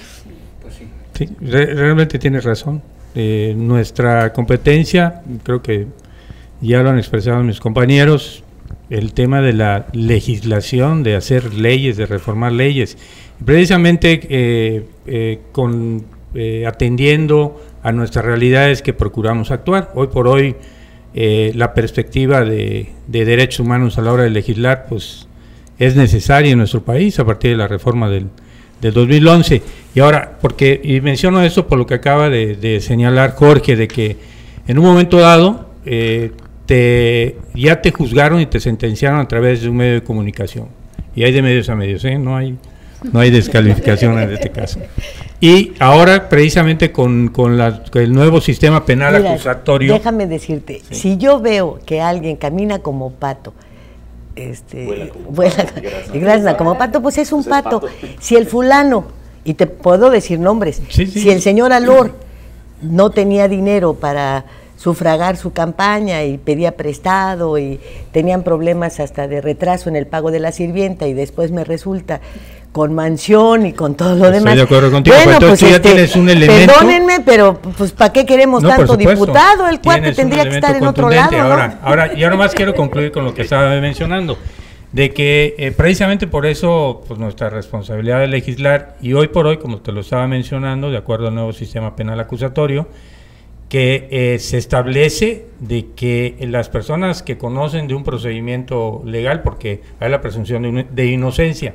Sí, re realmente tienes razón. Eh, nuestra competencia, creo que ya lo han expresado mis compañeros, el tema de la legislación, de hacer leyes, de reformar leyes, precisamente eh, eh, con eh, atendiendo a nuestras realidades que procuramos actuar. Hoy por hoy eh, la perspectiva de, de derechos humanos a la hora de legislar pues es necesaria en nuestro país a partir de la reforma del, del dos mil once. Y ahora, porque y menciono esto por lo que acaba de, de señalar Jorge, de que en un momento dado eh, te, ya te juzgaron y te sentenciaron a través de un medio de comunicación. Y hay de medios a medios, ¿eh? No hay… No hay descalificación en este caso. Y ahora, precisamente con, con, la, con el nuevo sistema penal Mira, acusatorio… Déjame decirte, sí. Si yo veo que alguien camina como pato, este, vuela como, vuela, pato, y grazna como pato, pues es un pues pato. Es pato. Si el fulano, y te puedo decir nombres, sí, sí. Si el señor Alor no tenía dinero para sufragar su campaña y pedía prestado y tenían problemas hasta de retraso en el pago de la sirvienta y después me resulta… con mansión y con todo lo Estoy demás. de acuerdo contigo, bueno, pues, pues tú ya este, tienes un elemento. Perdónenme, pero pues ¿para qué queremos no, tanto diputado? El cuate tendría que estar en otro lado, ¿no? Ahora, ahora, yo nomás quiero concluir con lo que estaba mencionando, de que eh, precisamente por eso pues nuestra responsabilidad es legislar, y hoy por hoy, como te lo estaba mencionando, de acuerdo al nuevo sistema penal acusatorio, que eh, se establece de que las personas que conocen de un procedimiento legal, porque hay la presunción de, de inocencia,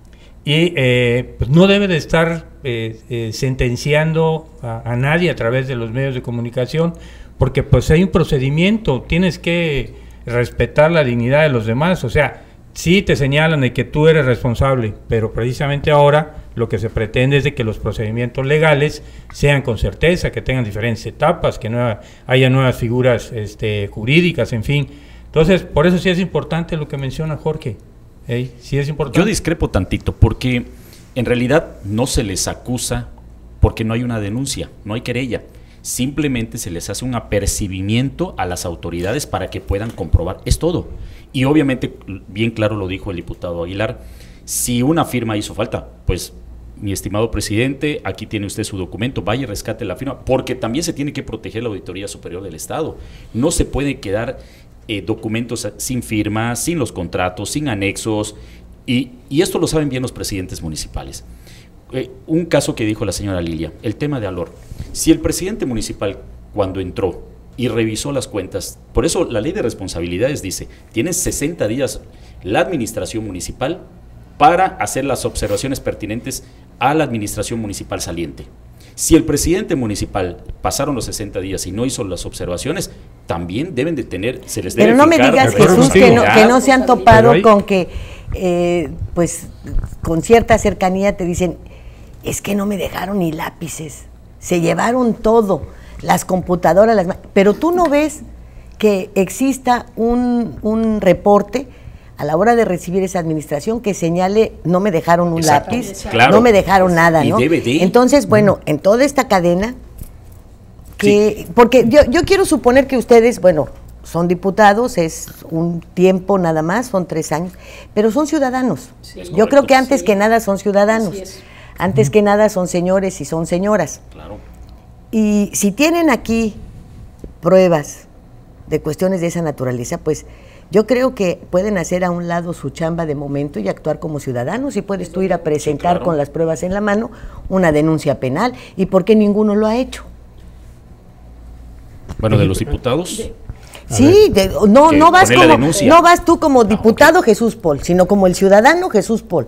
y eh, pues no debe de estar eh, eh, sentenciando a, a nadie a través de los medios de comunicación, porque pues hay un procedimiento, tienes que respetar la dignidad de los demás. O sea, sí te señalan de que tú eres responsable, pero precisamente ahora lo que se pretende es de que los procedimientos legales sean con certeza, que tengan diferentes etapas, que no haya nuevas figuras este, jurídicas, en fin. Entonces, por eso sí es importante lo que menciona Jorge. Hey, sí es importante. Yo discrepo tantito, porque en realidad no se les acusa porque no hay una denuncia, no hay querella. simplemente se les hace un apercibimiento a las autoridades para que puedan comprobar, es todo. Y obviamente, bien claro lo dijo el diputado Aguilar, si una firma hizo falta, pues mi estimado presidente, aquí tiene usted su documento, vaya y rescate la firma, porque también se tiene que proteger la Auditoría Superior del Estado. No se puede quedar eh, documentos sin firma, sin los contratos, sin anexos, y, y esto lo saben bien los presidentes municipales. Eh, un caso que dijo la señora Lilia, el tema de Alor. Si el presidente municipal, cuando entró y revisó las cuentas, por eso la ley de responsabilidades dice, tienen sesenta días la administración municipal para hacer las observaciones pertinentes a la administración municipal saliente. Si el presidente municipal pasaron los sesenta días y no hizo las observaciones, también deben de tener, se les debe Pero no me digas, Jesús, que no, que no se han topado con que, eh, pues, con cierta cercanía te dicen, es que no me dejaron ni lápices, se llevaron todo, las computadoras, las, pero tú no ves que exista un, un reporte a la hora de recibir esa administración que señale, no me dejaron un Exacto. lápiz, claro. no me dejaron nada, ¿no? D V D. Entonces, bueno, en toda esta cadena, que sí. porque yo, yo quiero suponer que ustedes, bueno, son diputados, es un tiempo nada más, son tres años, pero son ciudadanos. Sí, yo creo que antes sí. que nada son ciudadanos, antes mm. que nada son señores y son señoras. Claro. Y si tienen aquí pruebas de cuestiones de esa naturaleza, pues yo creo que pueden hacer a un lado su chamba de momento y actuar como ciudadanos, y puedes tú ir a presentar sí, claro. con las pruebas en la mano una denuncia penal. ¿Y por qué ninguno lo ha hecho? Bueno, de los diputados. Sí, de, no, no vas como, no vas tú como diputado ah, okay. Jesús Paul, sino como el ciudadano Jesús Paul.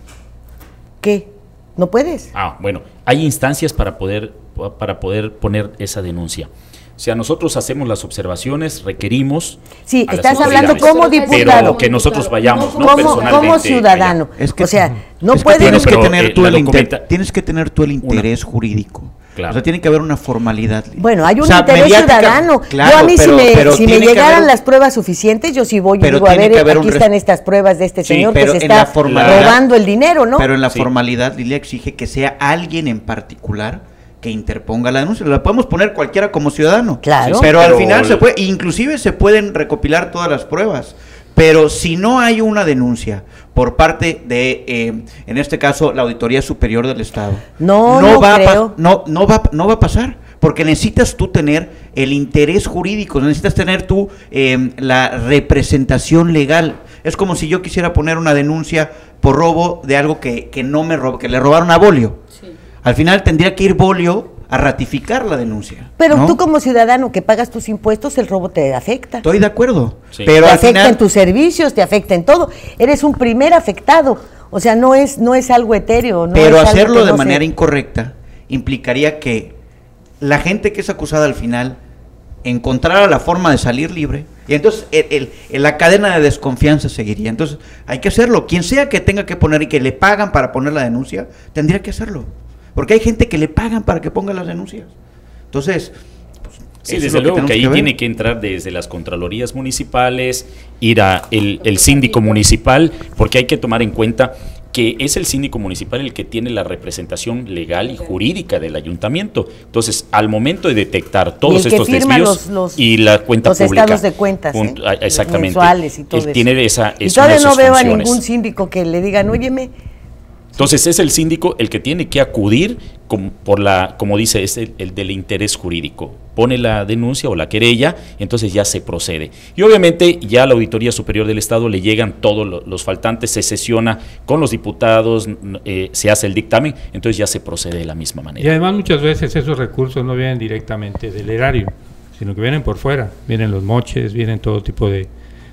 ¿Qué? ¿No puedes? Ah, bueno, hay instancias para poder, para poder poner esa denuncia. O sea, nosotros hacemos las observaciones, requerimos. Sí, estás hablando como diputado. Pero que nosotros vayamos, ¿no? Como, personalmente. Como ciudadano. Es que, o sea, no es que puedes. Tienes que, tener eh, tú el inter, tienes que tener tú el interés una, jurídico. Claro. O sea, tiene que haber una formalidad. Bueno, hay un o sea, interés ciudadano. Claro, yo a mí, pero, si me, pero si me llegaran haber, las pruebas suficientes, yo sí voy y digo, a ver, aquí están estas pruebas de este sí, señor que se está robando el dinero, ¿no? Pero en la sí. formalidad, Lilia exige que sea alguien en particular que interponga la denuncia. La podemos poner cualquiera como ciudadano. Claro. Pero, pero al final se puede, inclusive se pueden recopilar todas las pruebas. Pero si no hay una denuncia por parte de, eh, en este caso, la Auditoría Superior del Estado, no, no, no va creo. A no, no va, no va a pasar, porque necesitas tú tener el interés jurídico, necesitas tener tú eh, la representación legal. Es como si yo quisiera poner una denuncia por robo de algo que, que no me robó, que le robaron a Bolio. Sí. Al final tendría que ir Bolio a ratificar la denuncia. Pero ¿no? tú como ciudadano que pagas tus impuestos, el robo te afecta. Estoy de acuerdo. Sí. Pero te al afecta final, en tus servicios, te afecta en todo. Eres un primer afectado. O sea, no es, no es algo etéreo. No pero es hacerlo algo de no manera sé. incorrecta implicaría que la gente que es acusada al final encontrara la forma de salir libre, y entonces el, el, la cadena de desconfianza seguiría. Entonces hay que hacerlo. Quien sea que tenga que poner y que le pagan para poner la denuncia, tendría que hacerlo. Porque hay gente que le pagan para que ponga las denuncias. Entonces, pues, sí, desde luego que, que ahí que tiene que entrar desde las contralorías municipales, ir a el, el síndico municipal, porque hay que tomar en cuenta que es el síndico municipal el que tiene la representación legal y jurídica del ayuntamiento. Entonces, al momento de detectar todos estos desvíos los, los, y la cuenta los pública, estados de cuentas, punto, ¿eh? exactamente, mensuales y todo él eso. tiene esa, y todavía no veo funciones. A ningún síndico que le digan, óyeme. Entonces es el síndico el que tiene que acudir como, por la, como dice, es el, el del interés jurídico. Pone la denuncia o la querella, entonces ya se procede. Y obviamente ya a la Auditoría Superior del Estado le llegan todos los, los faltantes, se sesiona con los diputados, eh, se hace el dictamen, entonces ya se procede de la misma manera. Y además muchas veces esos recursos no vienen directamente del erario, sino que vienen por fuera, vienen los moches, vienen todo tipo de,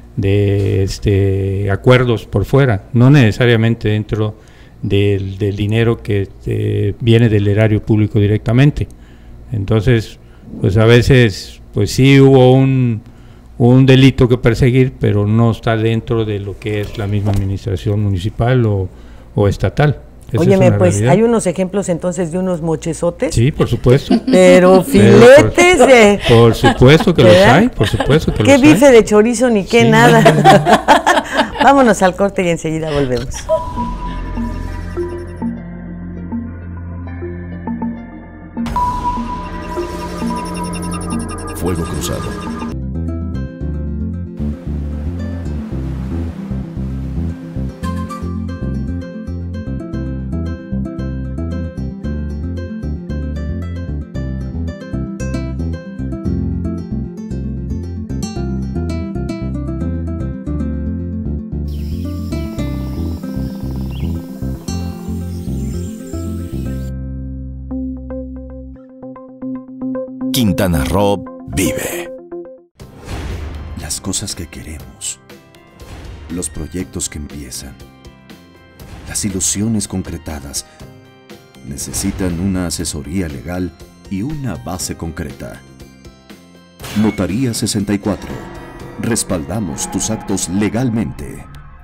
de este, acuerdos por fuera, no necesariamente dentro Del, del dinero que eh, viene del erario público directamente. Entonces, pues a veces, pues sí hubo un, un delito que perseguir, pero no está dentro de lo que es la misma administración municipal o, o estatal. Esa Óyeme, es pues realidad. Hay unos ejemplos entonces de unos mochesotes. Sí, por supuesto. Pero filetes pero por, de... Por supuesto que ¿verdad? Los hay, por supuesto que ¿Qué los bife hay? de chorizo ni qué sí. nada? Vámonos al corte y enseguida volvemos. Fuego Cruzado. Quintana Roo vive. Las cosas que queremos, los proyectos que empiezan, las ilusiones concretadas, necesitan una asesoría legal y una base concreta. Notaría sesenta y cuatro. Respaldamos tus actos legalmente.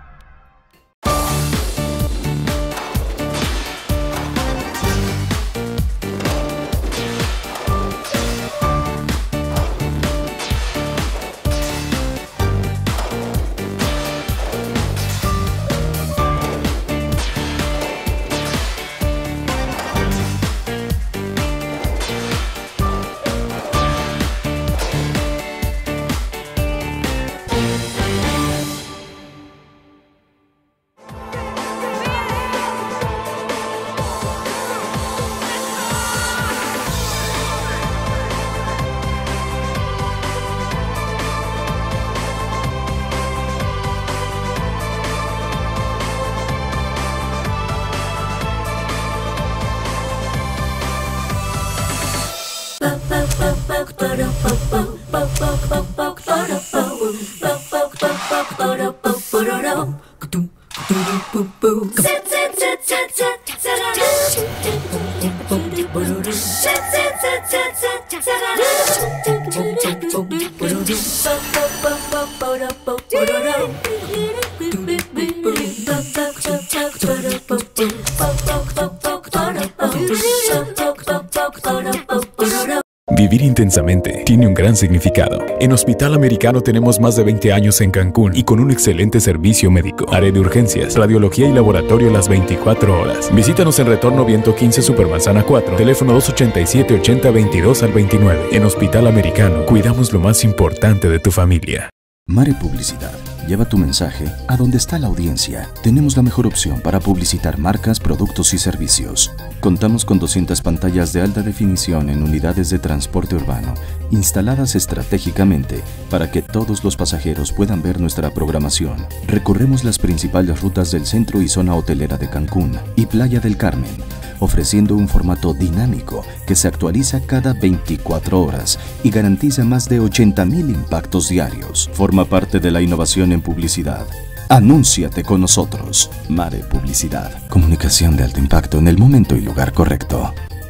Vivir intensamente tiene un gran significado. En Hospital Americano tenemos más de veinte años en Cancún y con un excelente servicio médico. Área de urgencias, radiología y laboratorio las veinticuatro horas. Visítanos en Retorno Viento quince Supermanzana cuatro, teléfono dos ochenta y siete, ochenta, veintidós al veintinueve. En Hospital Americano, cuidamos lo más importante de tu familia. Mare Publicidad. Lleva tu mensaje a donde está la audiencia. Tenemos la mejor opción para publicitar marcas, productos y servicios. Contamos con doscientas pantallas de alta definición en unidades de transporte urbano, instaladas estratégicamente para que todos los pasajeros puedan ver nuestra programación. Recorremos las principales rutas del centro y zona hotelera de Cancún y Playa del Carmen, ofreciendo un formato dinámico que se actualiza cada veinticuatro horas y garantiza más de ochenta mil impactos diarios. Forma parte de la innovación en publicidad. Anúnciate con nosotros. Mare Publicidad. Comunicación de alto impacto en el momento y lugar correcto.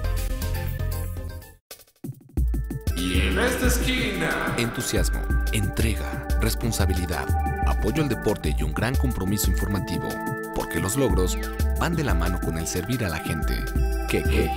Y en esta esquina, entusiasmo, entrega, responsabilidad, apoyo al deporte y un gran compromiso informativo, porque los logros van de la mano con el servir a la gente. Que que.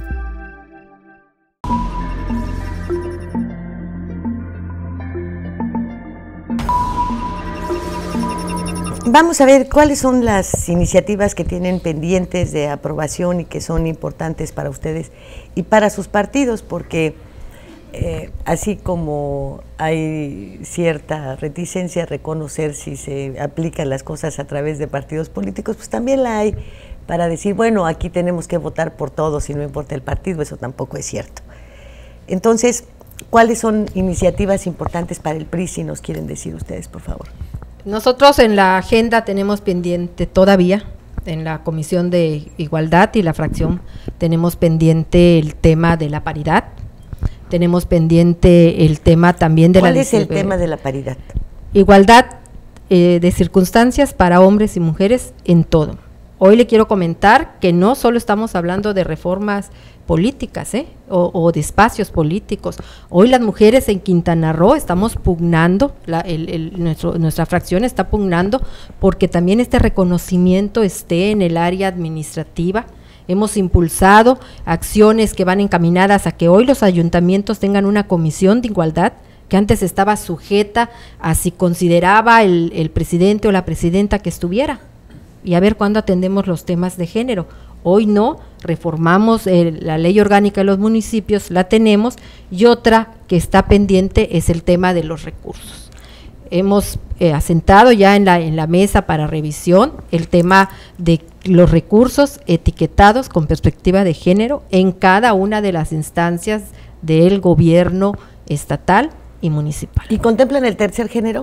Vamos a ver cuáles son las iniciativas que tienen pendientes de aprobación y que son importantes para ustedes y para sus partidos, porque eh, así como hay cierta reticencia a reconocer si se aplican las cosas a través de partidos políticos, pues también la hay para decir, bueno, aquí tenemos que votar por todos y no importa el partido. Eso tampoco es cierto. Entonces, ¿cuáles son iniciativas importantes para el P R I, si nos quieren decir ustedes, por favor? Nosotros en la agenda tenemos pendiente todavía, en la Comisión de Igualdad y la fracción, tenemos pendiente el tema de la paridad, tenemos pendiente el tema también de la… ¿Cuál es el tema de la paridad? Igualdad eh, de circunstancias para hombres y mujeres en todo. Hoy le quiero comentar que no solo estamos hablando de reformas políticas, ¿eh? o, o de espacios políticos. Hoy las mujeres en Quintana Roo estamos pugnando, la, el, el, nuestro, nuestra fracción está pugnando porque también este reconocimiento esté en el área administrativa. Hemos impulsado acciones que van encaminadas a que hoy los ayuntamientos tengan una comisión de igualdad que antes estaba sujeta a si consideraba el, el presidente o la presidenta que estuviera, y a ver cuándo atendemos los temas de género. hoy no, reformamos el, la ley orgánica de los municipios, la tenemos, y otra que está pendiente es el tema de los recursos. Hemos eh, asentado ya en la, en la mesa para revisión el tema de los recursos etiquetados con perspectiva de género en cada una de las instancias del gobierno estatal y municipal. ¿Y contemplan el tercer género?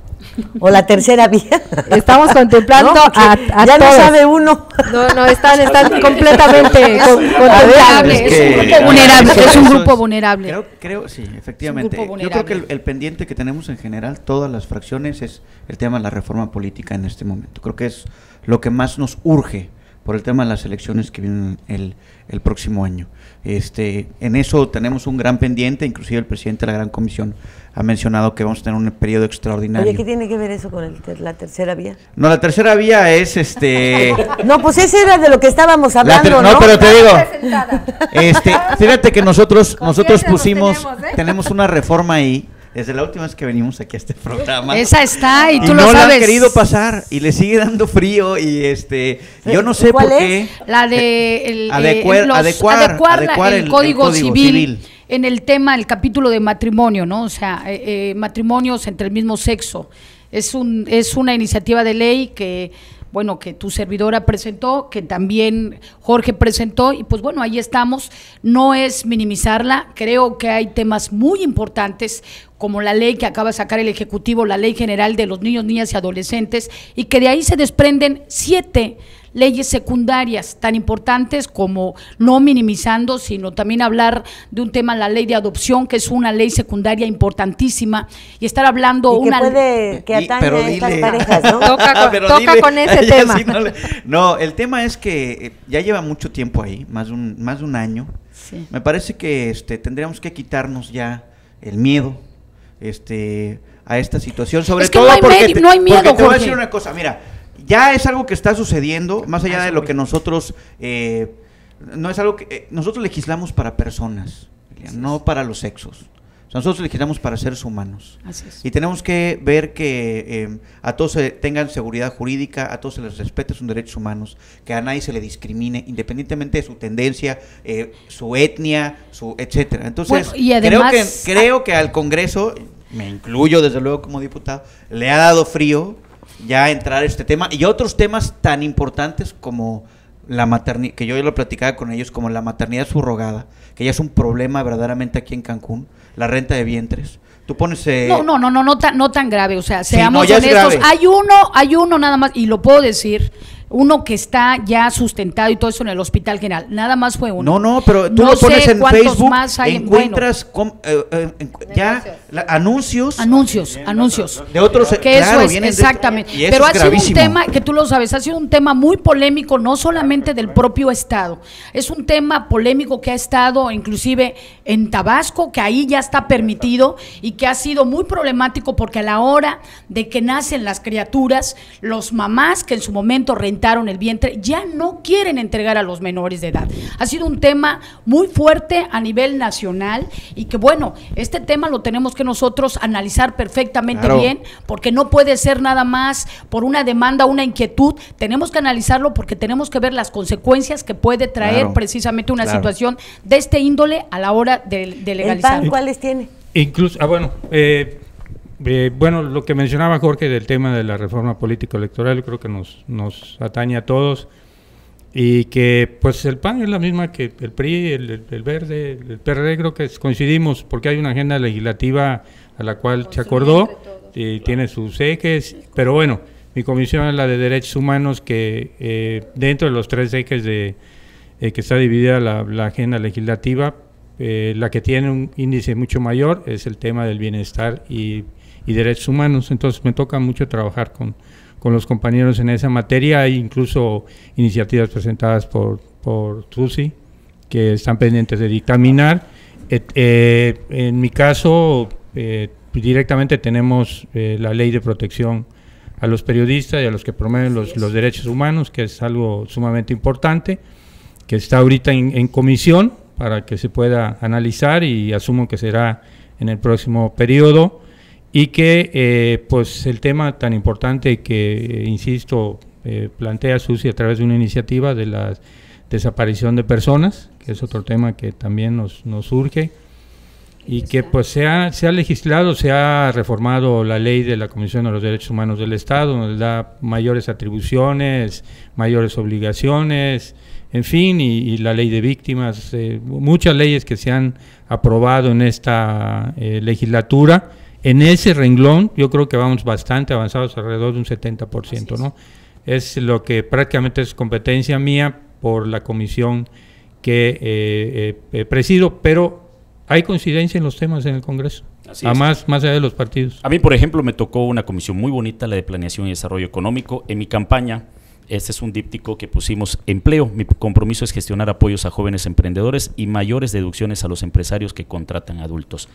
¿O la tercera vía? Estamos contemplando no, a, a ya todos. no sabe uno. No, no, están, están completamente contemplables. Es, es un grupo vulnerable, es un grupo vulnerable. Creo, creo sí, efectivamente. Yo creo que el, el pendiente que tenemos en general, todas las fracciones, es el tema de la reforma política en este momento. Creo que es lo que más nos urge por el tema de las elecciones que vienen el, el próximo año. Este, en eso tenemos un gran pendiente, inclusive el presidente de la Gran Comisión ha mencionado que vamos a tener un periodo extraordinario. Oye, ¿qué tiene que ver eso con el ter la tercera vía? No, la tercera vía es este... no, pues ese era de lo que estábamos hablando, no, ¿no? pero te digo, este, fíjate que nosotros, nosotros pusimos, tenemos, ¿eh? tenemos una reforma ahí, desde la última vez que venimos aquí a este programa. Esa está, y tú y lo no sabes. la han querido pasar, y le sigue dando frío, y este, yo no sé por qué. La de el, adecuar, eh, los, adecuar, adecuar, adecuar el, el, código, el código civil, civil en el tema, el capítulo de matrimonio, ¿no? O sea, eh, eh, matrimonios entre el mismo sexo. Es un es una iniciativa de ley que, bueno, que tu servidora presentó, que también Jorge presentó, y pues bueno, ahí estamos. No es minimizarla, creo que hay temas muy importantes, como la ley que acaba de sacar el Ejecutivo, la Ley General de los Niños, Niñas y Adolescentes, y que de ahí se desprenden siete leyes secundarias tan importantes, como no minimizando, sino también hablar de un tema, la ley de adopción, que es una ley secundaria importantísima, y estar hablando y que una puede, que atañe y, a estas dile, parejas, ¿no? Toca con, pero toca dile, con ese tema. Sí, no, le, no, el tema es que eh, ya lleva mucho tiempo ahí, más de un, más de un año. Sí. Me parece que este, tendríamos que quitarnos ya el miedo este, a esta situación, sobre es que todo no hay porque, medio, te, no hay miedo, porque te voy a Jorge. decir una cosa, mira, ya es algo que está sucediendo, más allá de lo que nosotros, eh, no es algo que, eh, nosotros legislamos para personas, no para los sexos. O sea, nosotros legislamos para seres humanos. Así es. Y tenemos que ver que eh, a todos se tengan seguridad jurídica, a todos se les respete sus derechos humanos, que a nadie se le discrimine, independientemente de su tendencia, eh, su etnia, su etcétera. Entonces, bueno, y además, creo que creo que al Congreso, me incluyo desde luego como diputado, le ha dado frío ya entrar este tema y otros temas tan importantes como la maternidad, que yo ya lo platicaba con ellos, como la maternidad subrogada, que ya es un problema verdaderamente aquí en Cancún, la renta de vientres. Tú pones eh, no, no, no, no, no tan, no tan grave, o sea, sí, seamos no, honestos. Hay uno, hay uno nada más, y lo puedo decir, uno que está ya sustentado y todo eso en el Hospital General, nada más fue uno. No, no, pero tú no lo pones sé en cuántos Facebook, más hay, encuentras bueno, com, eh, eh, ya la, anuncios. Anuncios, anuncios. De otros, que claro, eso es, exactamente. De, pero es ha gravísimo. sido un tema, que tú lo sabes, ha sido un tema muy polémico, no solamente del propio Estado, es un tema polémico que ha estado inclusive en Tabasco, que ahí ya está permitido y que ha sido muy problemático porque a la hora de que nacen las criaturas, los mamás que en su momento rentaron el vientre, ya no quieren entregar a los menores de edad. Ha sido un tema muy fuerte a nivel nacional y que bueno, este tema lo tenemos que nosotros analizar perfectamente claro. bien, porque no puede ser nada más por una demanda, una inquietud, tenemos que analizarlo porque tenemos que ver las consecuencias que puede traer claro. precisamente una claro. situación de este índole a la hora de, de legalizar. ¿El P A N cuáles tiene? Incluso, ah bueno, eh, Eh, bueno, lo que mencionaba Jorge del tema de la reforma político-electoral, creo que nos, nos atañe a todos y que pues el P A N es la misma que el P R I, el, el, el Verde, el P R D, creo que coincidimos porque hay una agenda legislativa a la cual se acordó y tiene sus ejes, pero bueno, mi comisión es la de Derechos Humanos que eh, dentro de los tres ejes de eh, que está dividida la, la agenda legislativa, eh, la que tiene un índice mucho mayor es el tema del bienestar y y derechos humanos, entonces me toca mucho trabajar con, con los compañeros en esa materia. Hay incluso iniciativas presentadas por, por Susi que están pendientes de dictaminar. Eh, eh, en mi caso, eh, directamente tenemos eh, la ley de protección a los periodistas y a los que promueven los, los derechos humanos, que es algo sumamente importante, que está ahorita en, en comisión para que se pueda analizar y asumo que será en el próximo periodo. Y que eh, pues el tema tan importante que, eh, insisto, eh, plantea Susi a través de una iniciativa de las desaparición de personas, que es otro tema que también nos, nos surge, y que pues se ha, se ha legislado, se ha reformado la ley de la Comisión de los Derechos Humanos del Estado, nos da mayores atribuciones, mayores obligaciones, en fin, y, y la ley de víctimas, eh, muchas leyes que se han aprobado en esta eh, legislatura. En ese renglón yo creo que vamos bastante avanzados, alrededor de un setenta por ciento, ¿no? Es lo que prácticamente es competencia mía por la comisión que eh, eh, presido, pero hay coincidencia en los temas en el Congreso, a más, más allá de los partidos. A mí, por ejemplo, me tocó una comisión muy bonita, la de Planeación y Desarrollo Económico. En mi campaña, este es un díptico que pusimos: empleo. Mi compromiso es gestionar apoyos a jóvenes emprendedores y mayores deducciones a los empresarios que contratan adultos.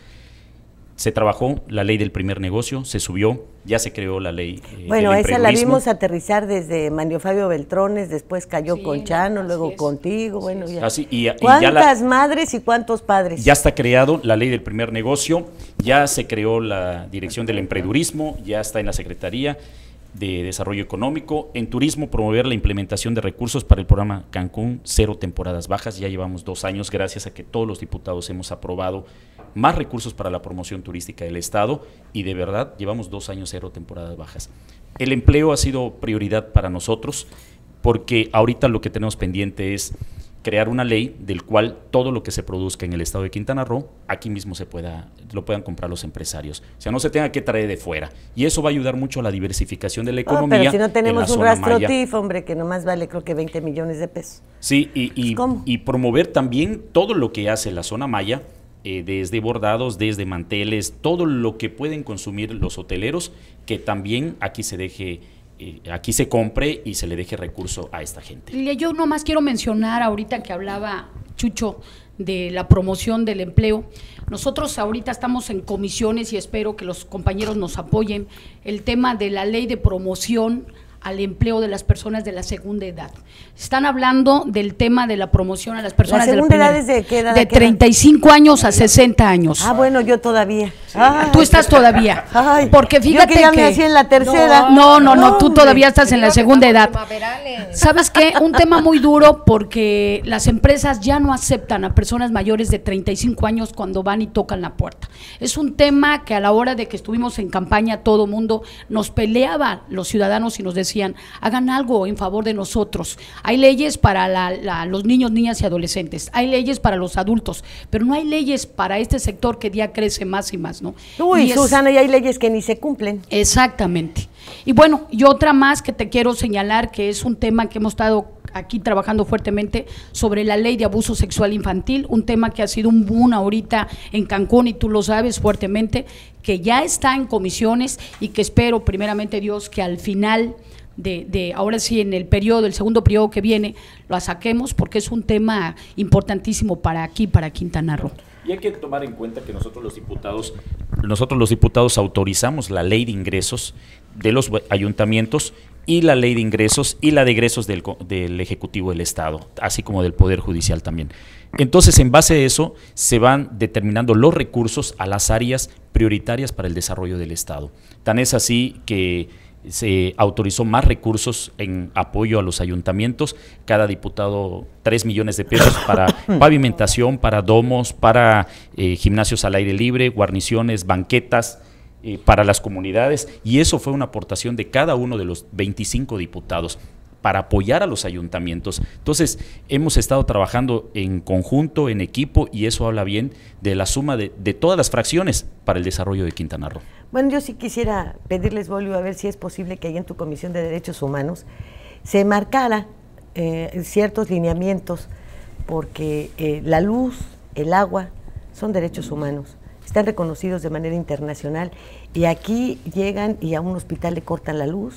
Se trabajó la ley del primer negocio, se subió, ya se creó la ley eh, bueno, del esa la vimos aterrizar desde Manlio Fabio Beltrones, después cayó sí, con Chano, luego es. contigo, bueno, ya. Así, y, ¿Cuántas y ya la, madres y cuántos padres? Ya está creado la ley del primer negocio, ya se creó la dirección del emprendedurismo, ya está en la Secretaría de Desarrollo Económico. En turismo, promover la implementación de recursos para el programa Cancún Cero Temporadas Bajas. Ya llevamos dos años, gracias a que todos los diputados hemos aprobado más recursos para la promoción turística del Estado, y de verdad llevamos dos años cero temporadas bajas. El empleo ha sido prioridad para nosotros, porque ahorita lo que tenemos pendiente es crear una ley del cual todo lo que se produzca en el Estado de Quintana Roo, aquí mismo se pueda, lo puedan comprar los empresarios. O sea, no se tenga que traer de fuera. Y eso va a ayudar mucho a la diversificación de la economía. Oh, pero si no tenemos un rastro Maya. T I F, hombre, que nomás vale creo que veinte millones de pesos. Sí, y, y, y promover también todo lo que hace la zona Maya, eh, desde bordados, desde manteles, todo lo que pueden consumir los hoteleros, que también aquí se deje... Eh, aquí se compre y se le deje recurso a esta gente. Yo nomás quiero mencionar ahorita que hablaba Chucho de la promoción del empleo. Nosotros ahorita estamos en comisiones y espero que los compañeros nos apoyen el tema de la ley de promoción al empleo de las personas de la segunda edad. Están hablando del tema de la promoción a las personas ¿La segunda de la edad es de qué edad? De treinta y cinco años a sesenta años. Ah, bueno, yo todavía. Sí. Tú estás todavía. Ay, porque fíjate yo que ya que me hacía en la tercera. No, no, no, no tú hombre. todavía estás en la segunda edad. ¿Sabes qué? Un tema muy duro, porque las empresas ya no aceptan a personas mayores de treinta y cinco años cuando van y tocan la puerta. Es un tema que a la hora de que estuvimos en campaña todo mundo nos peleaba los ciudadanos y nos decía: hagan algo en favor de nosotros. Hay leyes para la, la, los niños, niñas y adolescentes, hay leyes para los adultos, pero no hay leyes para este sector que día crece más y más, ¿no? Uy, y Susana, es, y hay leyes que ni se cumplen. Exactamente. Y bueno, y otra más que te quiero señalar, que es un tema que hemos estado aquí trabajando fuertemente, sobre la ley de abuso sexual infantil, un tema que ha sido un boom ahorita en Cancún, y tú lo sabes fuertemente, que ya está en comisiones y que espero primeramente Dios que al final De, de ahora sí en el periodo, el segundo periodo que viene, lo saquemos, porque es un tema importantísimo para aquí, para Quintana Roo. Y hay que tomar en cuenta que nosotros los diputados, nosotros los diputados autorizamos la ley de ingresos de los ayuntamientos y la ley de ingresos y la de egresos del, del Ejecutivo del Estado, así como del Poder Judicial también. Entonces, en base a eso, se van determinando los recursos a las áreas prioritarias para el desarrollo del Estado. Tan es así que se autorizó más recursos en apoyo a los ayuntamientos, cada diputado tres millones de pesos para pavimentación, para domos, para eh, gimnasios al aire libre, guarniciones, banquetas, eh, para las comunidades, y eso fue una aportación de cada uno de los veinticinco diputados para apoyar a los ayuntamientos. Entonces, hemos estado trabajando en conjunto, en equipo, y eso habla bien de la suma de, de todas las fracciones para el desarrollo de Quintana Roo. Bueno, yo sí quisiera pedirles, Bolio, a ver si es posible que ahí en tu Comisión de Derechos Humanos se marcara eh, ciertos lineamientos, porque eh, la luz, el agua, son derechos humanos, están reconocidos de manera internacional, y aquí llegan y a un hospital le cortan la luz,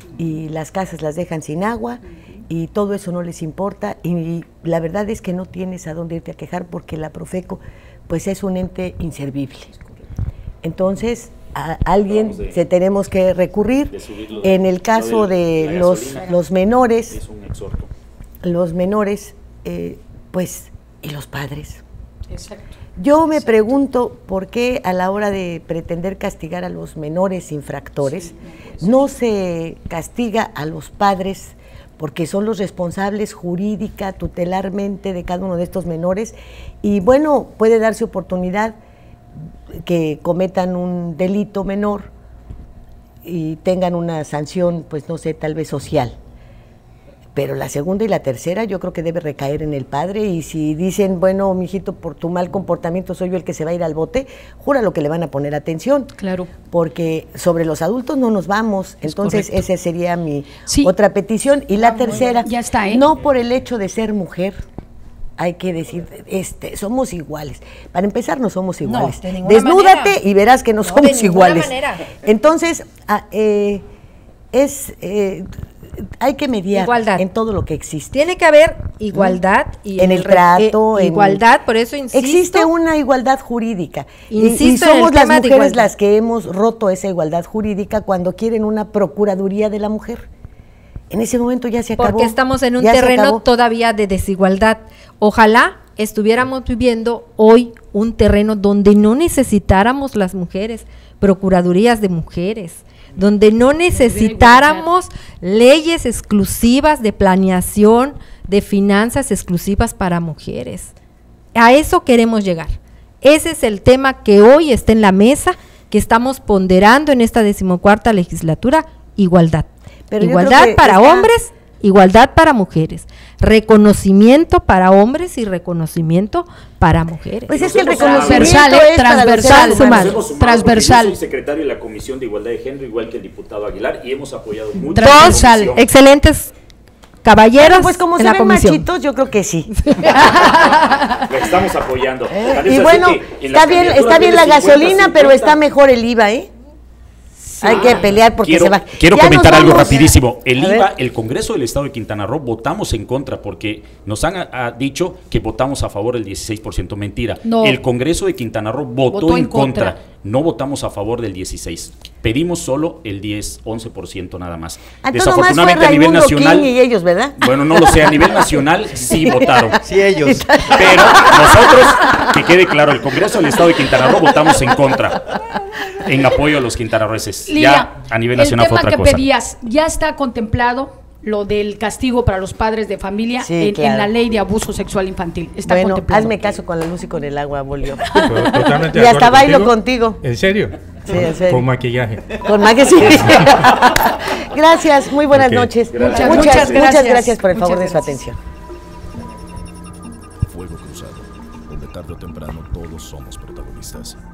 y las casas las dejan sin agua, y todo eso no les importa, y la verdad es que no tienes a dónde irte a quejar, porque la Profeco pues es un ente inservible. Entonces, a alguien de, se tenemos que recurrir. Los, en el caso de, de los, los menores, es un exhorto. los menores, eh, pues, y los padres. Exacto. Yo me Exacto. pregunto por qué a la hora de pretender castigar a los menores infractores, sí, no, no se castiga a los padres porque son los responsables jurídica, tutelarmente de cada uno de estos menores, y bueno, puede darse oportunidad que cometan un delito menor y tengan una sanción, pues no sé, tal vez social. Pero la segunda y la tercera yo creo que debe recaer en el padre, y si dicen, bueno, mijito, por tu mal comportamiento soy yo el que se va a ir al bote, júralo que le van a poner atención. Claro. Porque sobre los adultos no nos vamos. Es Entonces correcto. esa sería mi Sí. otra petición. Y la Ah, tercera, ya está, ¿eh? no por el hecho de ser mujer, hay que decir, este, somos iguales. Para empezar, no somos iguales. de ninguna Desnúdate manera. y verás que no, No, de somos ninguna iguales. manera. Entonces, ah, eh, es... eh, hay que mediar Igualdad. en todo lo que existe. Tiene que haber igualdad y en el re- trato, eh, en- igualdad, por eso insisto. Existe una igualdad jurídica. Y- Insisto y en el somos las tema de mujeres igualdad. las que hemos roto esa igualdad jurídica cuando quieren una procuraduría de la mujer. En ese momento ya se acabó. Porque estamos en un ya se terreno acabó. todavía de desigualdad. Ojalá estuviéramos viviendo hoy un terreno donde no necesitáramos las mujeres, procuradurías de mujeres, donde no necesitáramos leyes exclusivas de planeación, de finanzas exclusivas para mujeres. A eso queremos llegar. Ese es el tema que hoy está en la mesa, que estamos ponderando en esta decimocuarta legislatura, igualdad. Pero yo Igualdad creo que para está- hombres, igualdad para mujeres, reconocimiento para hombres y reconocimiento para mujeres. Pues es que el Nos hemos reconocimiento transversal, ¿eh? es para los Transversal, seres sumar. humanos. Nos hemos sumado Transversal. porque Yo soy secretario de la Comisión de Igualdad de Género, igual que el diputado Aguilar, y hemos apoyado mucho. Transversal. la comisión. Excelentes caballeros Bueno, pues como en se la ven comisión. machitos, yo creo que sí. La estamos apoyando. Tan es Y así bueno, que en está las bien, candidaturas está bien la viene cincuenta, gasolina, pero está cincuenta. mejor el I V A, ¿eh? Hay que pelear porque quiero, se va. Quiero Ya comentar nos algo vamos. rapidísimo. El A I V A, ver. el Congreso del Estado de Quintana Roo, votamos en contra porque nos han ha dicho que votamos a favor del dieciséis por ciento. Mentira. No. El Congreso de Quintana Roo votó, Votó en en contra. contra. No votamos a favor del dieciséis. Pedimos solo el diez, once por ciento nada más. Ah, entonces nomás fue Desafortunadamente a nivel Raimundo nacional. King y ellos, ¿verdad? Bueno, no lo sé, a nivel nacional sí votaron. Sí, ellos. Pero nosotros, que quede claro, el Congreso del Estado de Quintana Roo votamos en contra, en apoyo a los quintanarroenses. Lilia, Ya a nivel nacional fue el tema otra que cosa. pedías, ya está contemplado lo del castigo para los padres de familia Sí, en, en claro. la ley de abuso sexual infantil. Está Bueno, contemplado. hazme caso con la luz y con el agua, Bolio. Totalmente Y de hasta acuerdo bailo contigo. ¿En serio? Sí, en serio. Con maquillaje. Con más que sí. Gracias, muy buenas Ok. noches. Gracias. Muchas, Muchas muchas gracias. gracias por el Muchas favor de su gracias. atención. Fuego Cruzado, donde tarde o temprano todos somos protagonistas.